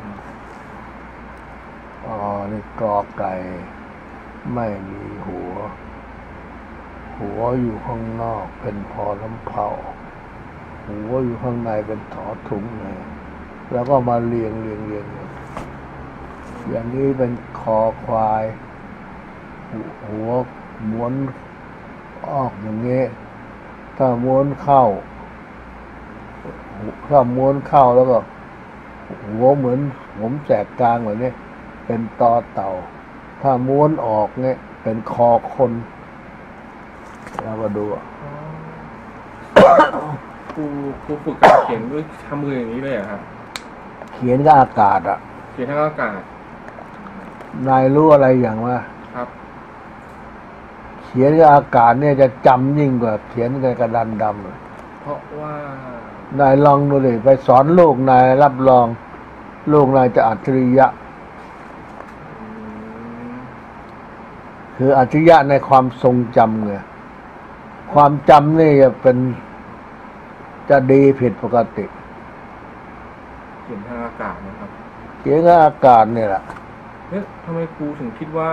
อ๋อนี่กอไก่ไม่มีหัว หัวอยู่ข้างนอกเป็นพอลำเผาหัวอยู่ข้างในเป็นถอถุงเลยแล้วก็มาเรียงเรียงเรียงอย่างนี้เป็นคอควายหัวม้วนออกอย่างนี้ถ้าม้วนเข้าถ้าม้วนเข้าแล้วก็หัวเหมือนผมแสกกลางแบบนี้เป็นตอเต่าถ้าม้วนออกเนี่ยเป็นคอคนเราก็ดูครูครูฝึกการเขียนด้วยทำมืออย่างนี้เลยเหรอครับเขียนกับอากาศอ่ะเขียนทั้งอากาศนายรู้อะไรอย่างว่าครับเขียนกับอากาศเนี่ยจะจำยิ่งกว่าเขียนกับกระดานดำเลยเพราะว่านายลองดูดิไปสอนลูกนายรับรองลูกนายจะอัจฉริยะอืมคืออัจฉริยะในความทรงจำไงความจำนี่จะเป็นจะดีผิดปกติเขียนทางอากาศนะครับเขียนกับอากาศเนี่ยแหละเอ๊ะทำไมครูถึงคิดว่า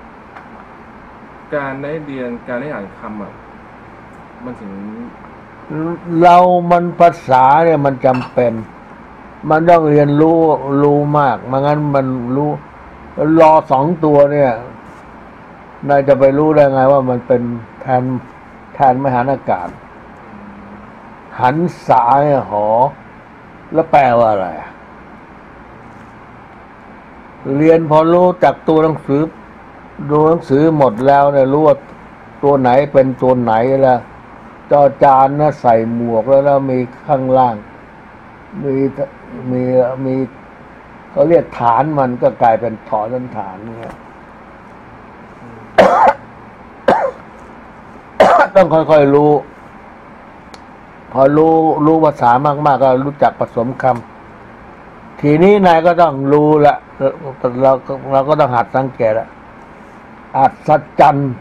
การได้เรียนการได้อ่านคำอ่ะมันถึงเรามันภาษาเนี่ยมันจำเป็น มันต้องเรียนรู้รู้มากไม่งั้นมันรู้รอสองตัวเนี่ยนายจะไปรู้ได้ไงว่ามันเป็นแทนแทนมหานอากาศ หันษาเนี่ยหอ แล้วแปลว่าอะไร เรียนพอรู้จากตัวหนังสือดูหนังสือหมดแล้วเนี่ยรู้ว่าตัวไหนเป็นตัวไหนแล้วจอจานนะใส่หมวกแล้วแล้วมีข้างล่าง มีมีมีเขาเรียกฐานมันก็กลายเป็นถอนฐานเนี่ย ต้องค่อยๆรู้ พอรู้รู้ภาษามากๆก็รู้จักผสมคำทีนี้นายก็ต้องรู้ละเราเราก็ต้องหัดสังเกตละอัศจรรย์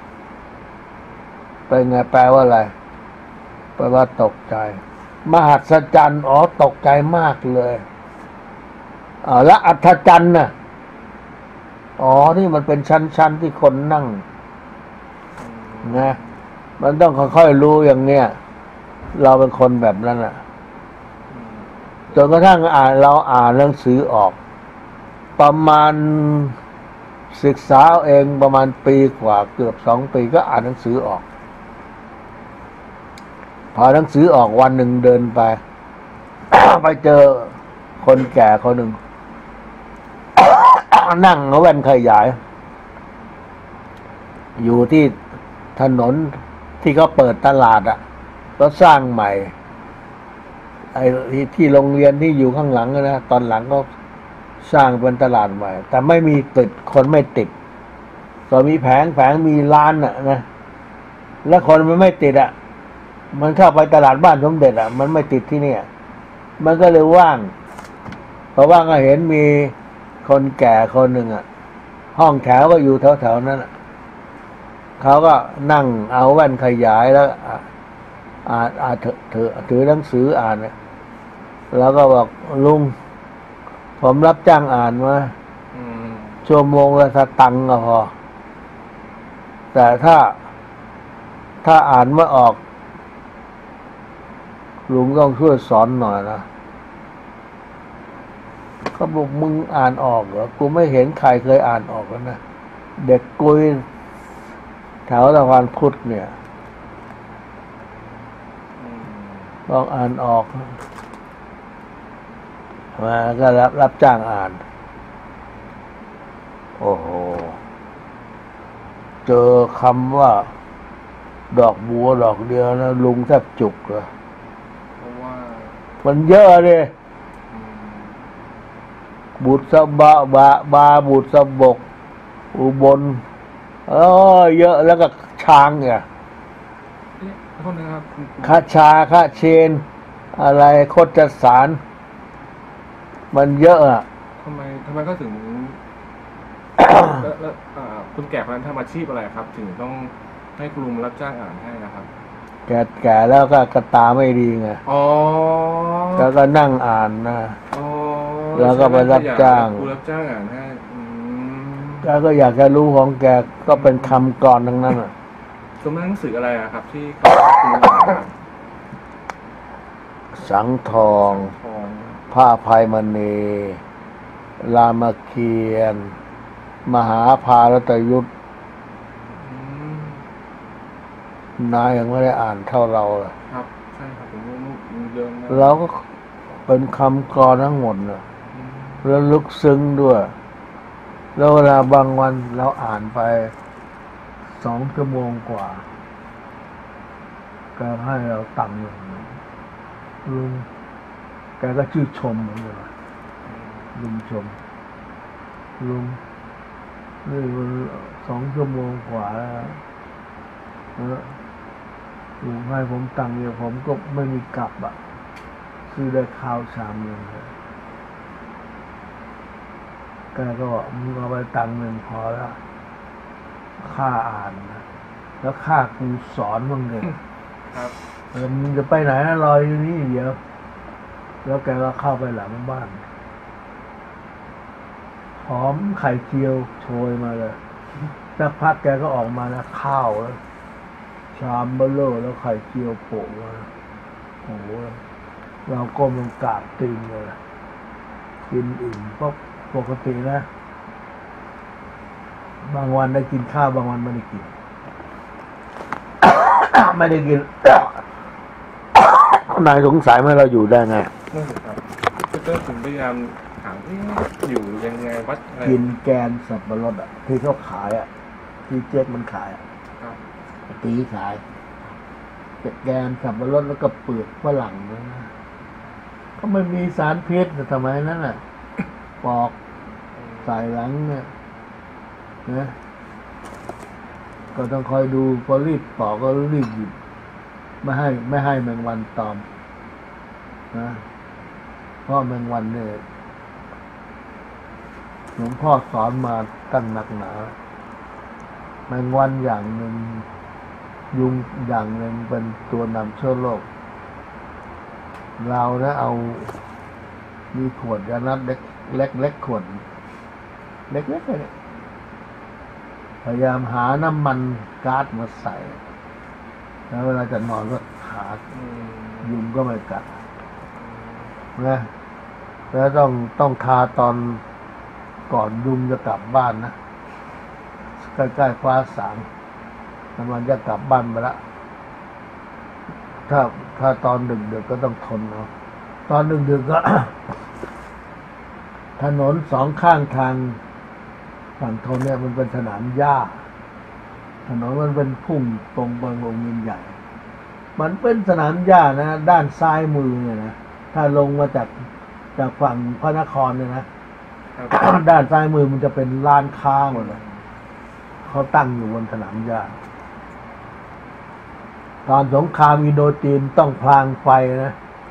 เป็นไงแปลว่าอะไรแปลว่าตกใจมหัศจรรย์อ๋อตกใจมากเลยอ๋อแล้วอัศจรรย์น่ะอ๋อนี่มันเป็นชั้นๆที่คนนั่งนะมันต้องค่อยๆรู้อย่างเนี้ยเราเป็นคนแบบนั้นอ่ะจนกระทั่งอ่านเราอ่านหนังสือออกประมาณศึกษาเองประมาณปีกว่าเกือบสองปีก็อ่านหนังสือออกพอหนังสือออกวันหนึ่งเดินไป ไปเจอคนแก่คนหนึ่ง นั่งเอาแว่นขยาย อยู่ที่ถนนที่เขาเปิดตลาดอ่ะก็สร้างใหม่ไอ้ที่โรงเรียนที่อยู่ข้างหลังนะตอนหลังก็สร้างเป็นตลาดใหม่แต่ไม่มีติดคนไม่ติดก็มีแผงแผงมีร้านอ่ะนะแล้วคนมันไม่ติดอ่ะมันเข้าไปตลาดบ้านสมเด็จอ่ะมันไม่ติดที่เนี่ยมันก็เลยว่างเพราะว่าก็เห็นมีคนแก่คนหนึ่งอ่ะห้องแถวก็อยู่แถวๆนั้นเขาก็นั่งเอาแว่นขยายแล้วอ่านอ่านถือถือถือหนังสืออ่านเนี่ยแล้วก็บอกลุงผมรับจ้างอ่านมาชั่วโมงละสตังค์ก็พอแต่ถ้าถ้าอ่านไม่ออกลุงต้องช่วยสอนหน่อยนะเขาบอกมึงอ่านออกเหรอกูไม่เห็นใครเคยอ่านออกแล้วนะเด็กกุยแถวตะวันพุธเนี่ยลองอ่านออกมาก็รับรับจ้างอ่านโอ้โหเจอคำว่าดอกบัวดอกเดียวนะลุงแทบจุกเลยเพราะว่ามันเยอะเลยบุตรสบะบะบาบุตรสบกอุบลเออเยอะแล้วก็ช้างเนี่ยข้าชาข้าเชนอะไรโคจสารมันเยอะอ่ะทำไมทำไมก็ถึง แล้วแล้วคุณแก่คนนั้นทำอาชีพอะไรครับถึงต้องให้คุณลุงรับจ้างอ่านให้นะครับแก่แก่แล้วก็กระตาไม่ดีไงอ๋อแล้วก็นั่งอ่านนะอ๋อแล้วก็ไปรับจ้างคุณรับจ้างอ่านให้แกก็อยากจะรู้ของแกก็เป็นคำกรทั้งนั้นอ่ะสมมติหนังสืออะไรอะครับที่เขาคุณอ่านสังทองผ้าภัยมณีรามเกียรติ์มหาภารตยุทธนายยังไม่ได้อ่านเท่าเราเลยครับใช่ครับผมเดิมเราก็เป็นคำกรทั้งหมดนะแล้วลึกซึ้งด้วยแล้วเวลาบางวันเราอ่านไปสองชั่วโมงกว่าแกให้เราตังค์อย่างนี้ลุงแกก็ชื่อชมเหมือนกันลุงชมลุงนี่มันสองชั่วโมงกว่าแล้วลุงให้ผมตังค์เดียวผมก็ไม่มีกลับอ่ะซื้อได้ข้าวชามหนึ่งเลยแกก็บอกมึงเอาไปตังค์หนึ่งพอแล้วค่าอ่านนะแล้วค่ากูสอนมึงเลยครับเออมึงจะไปไหนนะรออยู่นี่เดี๋ยวแล้วแกก็เข้าไปหลังบ้านหอมไข่เจียวโชยมาเลยสักพักแกก็ออกมานะข้าวแล้วชามเบลเลอร์แล้วไข่เจียวโปะมาโอ้โหเราก้มลงกราบตีนเลยกินอิ่มก็ปกตินะบางวันได้กินข้าวบางวันไม่ได้กิน ไม่ได้กิน นายสงสัยไหมเราอยู่ได้ไงนั่นสิครับก็ถึงพยายามถามอยู่ยังไงวัดอะไรกินแกนสับปะรดอ่ะที่เขาขายอ่ะที่เจ๊กมันขายอ่ะตีขายแกนสับปะรดแล้วก็เปลือกฝรั่งนะก็ไม่มีสารพิษแต่ทำไมนั้นอ่ะปอกใส่หลังเนี่ยนะก็ต้องคอยดูพอรีบปอกก็รีบหยิบไม่ให้ไม่ให้แมงวันตอมนะเพราะแมงวันเนี่ยหลวงพ่อสอนมาตั้งหนักหนาแมงวันอย่างหนึ่งยุงอย่างหนึ่งเป็นตัวนำเชื้อโรคเรานะเอามีขวดยานัดเล็กเล็กเล็กขวดเล็กเล็กเลยพยายามหาน้ำมันก๊าซมาใส่แล้วเวลาจะนอนก็หายุงก็ไม่กัดนะแล้วต้องต้องทาตอนก่อนยุงจะกลับบ้านนะใกล้ๆฟ้าสางน้ำมันจะกลับบ้านไปละถ้าถ้าตอนดึกๆ ก็ต้องทนเอาตอนดึกๆก็ ถนนสองข้างทางฝั่งทนเนี่ยมันเป็นสนามหญ้าถนนมันเป็นพุ่งตรงไปวงเวียนใหญ่มันเป็นสนามหญ้านะด้านซ้ายมือเนี่ยนะถ้าลงมาจากจากฝั่งพระนครเนี่ยนะ ด้านซ้ายมือมันจะเป็นลานค้าหมดเลยเขาตั้งอยู่บนสนามหญ้าตอนสงครามอินโดจีนต้องพลางไฟนะ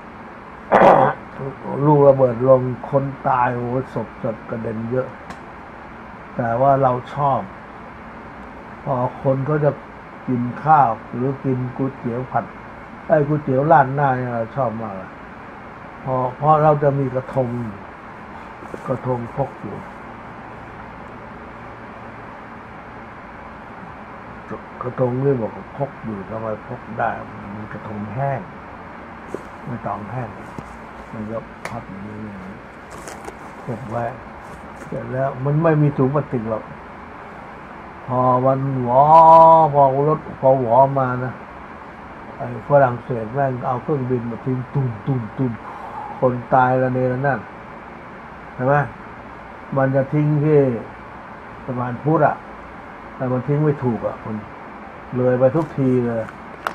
ลูกระเบิดลงคนตายโอ้โหศพสดกระเด็นเยอะ แต่ว่าเราชอบ พอคนเขาจะกินข้าวหรือกินก๋วยเตี๋ยวผัดไอ้ก๋วยเตี๋ยวร้านหน้าเนี่ยเราชอบมากพอเพราะเราจะมีกระทงกระทงพกอยู่กระทงนี่บอกพกอยู่ทำไมพกได้มันกระทงแห้งไม่ต้องแห้งมันก็พับอย่างนี้พกไว้เสร็จแล้วมันไม่มีถุงพลาสติกหรอกพอวันหวอพอรถพอหวอมานะไอ้ฝรั่งเศสแม่งเอาเครื่องบินมาทิ้งตุ้มตุ้มตุ้มคนตายละเนระนาดใช่ไหมมันจะทิ้งที่สะพานพุทธอ่ะแต่มันทิ้งไม่ถูกอ่ะมันเลยไปทุกทีเลย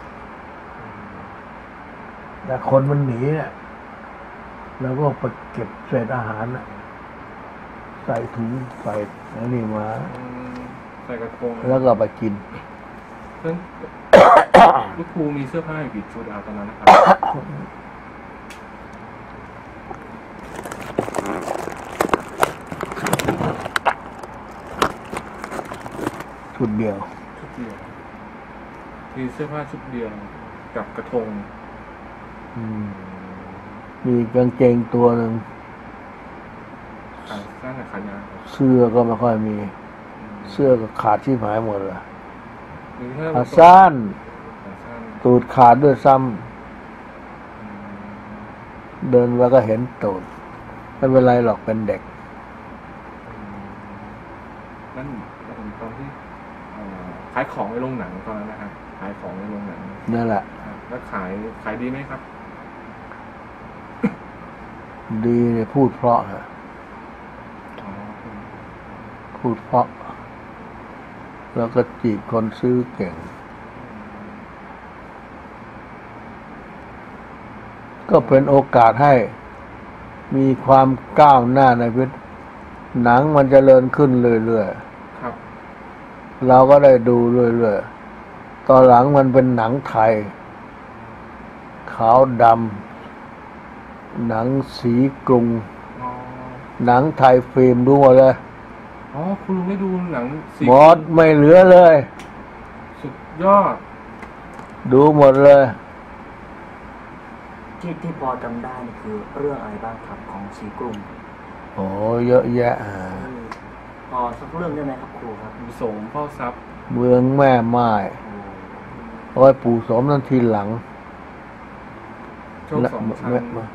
แต่คนมันหนีเนี่ยแล้วก็ไปเก็บเศษอาหารน่ะใส่ถุงใส่อันนี้มาใส่กระทงแล้วก็ไปกินซึ่ง ลูกครูมีเสื้อผ้าอยู่กี่ชุดเอาตอนนั้นนะครับชุดเดียวชุดเดียวมีเสื้อผ้าชุดเดียวกับกระทงอืมมีกางเกงตัวหนึ่งขาสั้นกับขายาวครับเสื้อก็ไม่ค่อยมี เสื้อก็ขาดที่หายหมดเลยหรือถ้าขาสั้นขาสั้นตูดขาดด้วยซ้ำอืมเดินไปก็เห็นตูดไม่เป็นไรหรอกเป็นเด็กนั่นตอนที่เอ่อขายของในโรงหนังตอนนั้นนะครับขายของในโรงหนังนั่นแหละครับแล้วขายขายดีไหมครับดีเลยพูดเพราะนะอ๋อพูดเพราะ แล้วก็จีบคนซื้อเก่ง ก็เป็นโอกาสให้มีความก้าวหน้าในชีวิตหนังมันจเจริญขึ้นเรื่อยครับๆ เราก็ได้ดูเรื่อยๆ ตอนหลังมันเป็นหนังไทย ขาวดำหนังสีกรุงอ๋อหนังไทยฟิล์มดูหมดเลยอ๋อคุณลุงได้ดูหนังสีหมดไม่เหลือเลยสุดยอดดูหมดเลยที่ที่พอจำได้นี่คือเรื่องอะไรบ้างครับของสีกรุงโอ้เยอะแยะอ่าพอสักเรื่องได้ไหมครับครูครับมีโสมพ่อทรัพย์เมืองแม่ไม้โอ้โอ้ยปู่สมนั่นทีหลังโชคสองชั้นและมา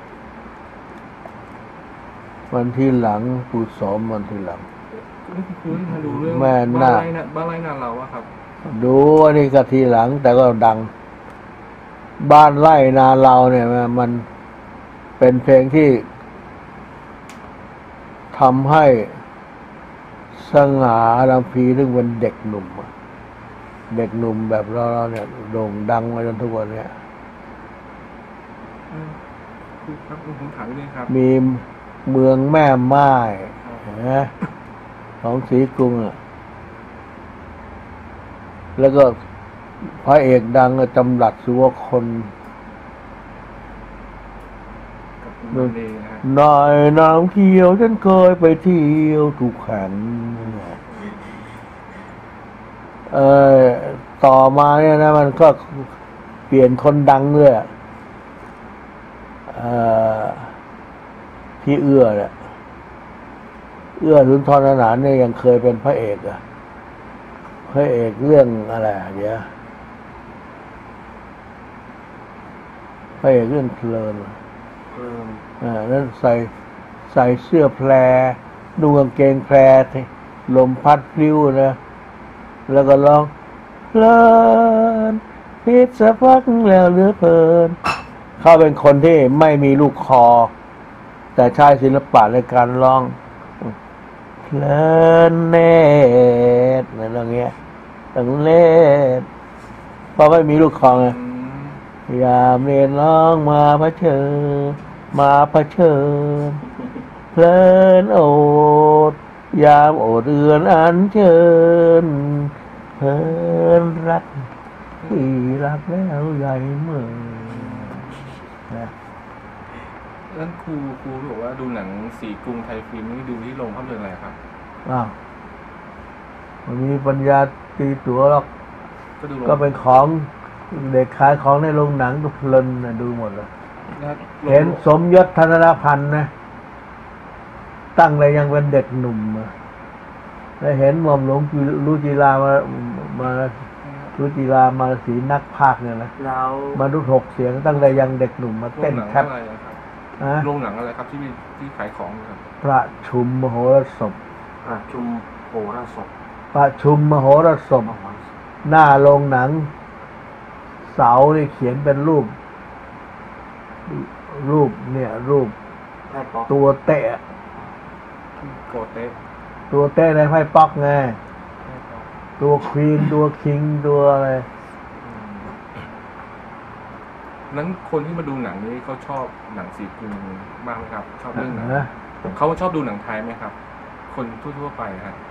วันที่หลังปู่สมวันที่หลังนี่คุณครูมาดูเรื่องแม่บ้านนาคไร่นาบ้านไร่นาเราอะครับดูอันนี้ก็ทีหลัง แต่ก็ดัง บ้านไร่นาเราเนี่ยมันเป็นเพลงที่ทำให้สง่าลำพีซึ่งเป็นเด็กหนุ่มอะเด็กหนุ่มแบบเราเราเนี่ยโด่งดังมาจนทุกวันเนี่ยเออคือครับผมถามนิดนึงครับมีเมืองแม่ไม้เห็นไหมของศรีกรุงอ่ะ แล้วก็พระเอกดังก็จำหลัดสุวคนกับคุณบุญดีนะฮะหน่อยน้ำเที่ยวฉันเคยไปเที่ยวทุกแห่งเออต่อมาเนี่ยนะมันก็เปลี่ยนคนดังเลยอะเออพี่เอื้อเนี่ยเอื้อสุนทรนานเนี่ยยังเคยเป็นพระเอกอะพระเอกเรื่องอะไรเดี๋ยวพระเอกเรื่องเพลินเพลิงอ่านั้นใส่ใส่เสื้อแพรดูกางเกงแพรที่ลมพัดพลิ้วนะแล้วก็ร้องเพลินพิษสะพักแล้วเหลือเพลินเขาเป็นคนที่ไม่มีลูกคอ แต่ใช้ศิลปะในการร้องเพลินเนตรอะไรเงี้ยตั้งเล่นเพราะไม่มีลูกคอไงอืมยามเรียนร้องมาเผชิญมาเผชิญเพลินโอดยามโอดเอือนอันเชิญเพลินรักเออพี่รักแล้วใหญ่เมืองนะแล้วครูครูบอกว่าดูหนังสีกรุงไทยฟิล์มนี่ดูที่โรงภาพยนตร์อะไรครับอ้าวมันมีปัญญาตีตั๋วหรอกก็ดูโรงก็เป็นของเด็กขายของในโรงหนังก็เพลินนะดูหมดเลยแล้วเห็นสมยศธนพันธ์นะตั้งเลยยังเป็นเด็กหนุ่มอะแล้วเห็นหม่อมหลวงรุจิรามามารุจิรามาสีนักพากย์เนี่ยนะแล้วมารุหกเสียงตั้งแต่ยังเด็กหนุ่มมาโรงเต้นหนังแคปอะไรอะครับนะโรงหนังอะไรครับที่มีที่ขายของครับประชุมมโหรสพประชุมโหราศพประชุมมโหรสพมหาหน้าโรงหนัง เสานี่เขียนเป็นรูป รูปเนี่ย รูปแพทย์ป๊อกตัวเตะโกเต้ตัวเตะในไพ่ป๊อกไง ตัวควีนตัวคิงตัวอะไรนั้นคนที่มาดูหนังนี้เขาชอบหนังสีกรุงมากไหมครับ ชอบเรื่องหนังนะเขาชอบดูหนังไทยไหมครับ คนทั่วๆไปฮะ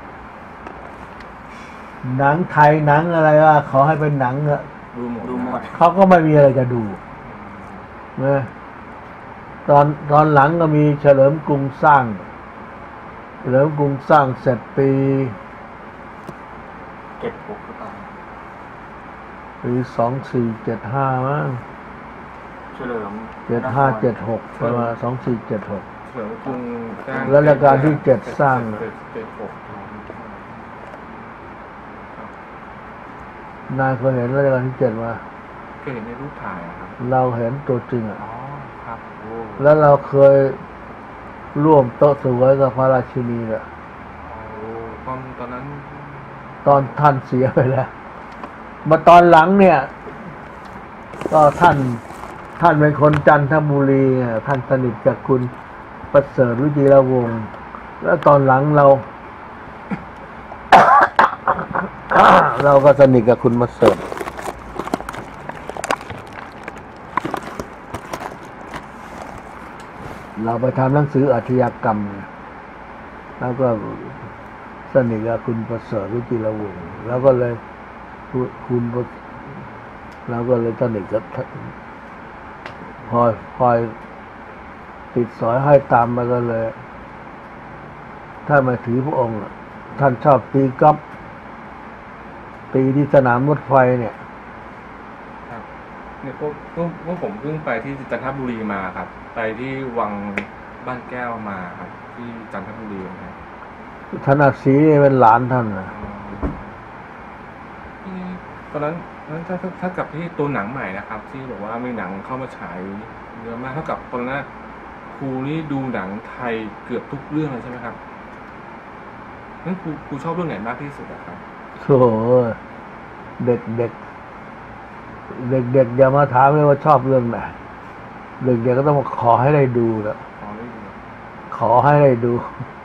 หนังไทยหนังอะไรว่าขอให้เป็นหนังเถอะดูหมดดูหมดเขาก็ไม่มีอะไรจะดูนะตอนตอนหลังก็มีเฉลิมกรุงสร้าง เฉลิมกรุงสร้างเสร็จปีเก็บหกหรือเปล่าปีสองสี่เจ็ดห้ามั้งเฉลิมเจ็ดห้าเจ็ดหกประมาณสองสี่เจ็ดหกเฉลิมกรุงสร้างแล้วรายการที่เจ็ดสร้างเจ็ดเจ็ดหกนายเคยเห็นรายการที่เจ็ดมาเคยเห็นในรูปถ่ายอะครับเราเห็นตัวจริงอ่ะอ๋อครับโอ้แล้วเราเคยร่วมโต๊ะเสวยกับพระราชินีอ่ะโอ้ตอนตอนนั้นตอนท่านเสียไปแล้ว มาตอนหลังเนี่ย ก็ท่านท่านเป็นคนจันทบุรีอ่ะท่านสนิทกับคุณประเสริฐวิจิรวงศ์แล้วตอนหลังเรา เราก็สนิทกับคุณประเสริฐเราไปทำหนังสืออาชญากรรมเนี่ยแล้วก็สนิทกับคุณประเสริฐวิจิรวงศ์แล้วก็เลยคุณคุณประแล้วก็เลยสนิทกับท่านพอพอยติดสอยให้ตามมาก็เลย ถ้ามาถือพระองค์อะท่านชอบตีกอล์ฟตีที่สนามรถไฟเนี่ยครับเนี่ยพวกพวกพวกผมเพิ่งไปที่จันทบุรีมาครับ ไปที่วังบ้านแก้วมาครับ ที่จันทบุรีนะครับธนศรีนี่เป็นหลานท่านนะที่ตอนนั้นนั้นถ้าถ้าถ้ากับที่ตัวหนังใหม่นะครับ ที่บอกว่ามีหนังเข้ามาฉายเยอะมากเท่ากับตอนนั้นครูนี่ดูหนังไทยเกือบทุกเรื่องเลยใช่ไหมครับนั้นครูครูชอบเรื่องไหนมากที่สุดอะครับโอ้โหเด็กเด็กเด็กเด็กอย่ามาถามเลยว่าชอบเรื่องไหนเด็กเด็กก็ต้องมาขอให้ได้ดูนะอ๋อได้ดูขอให้ได้ดูอ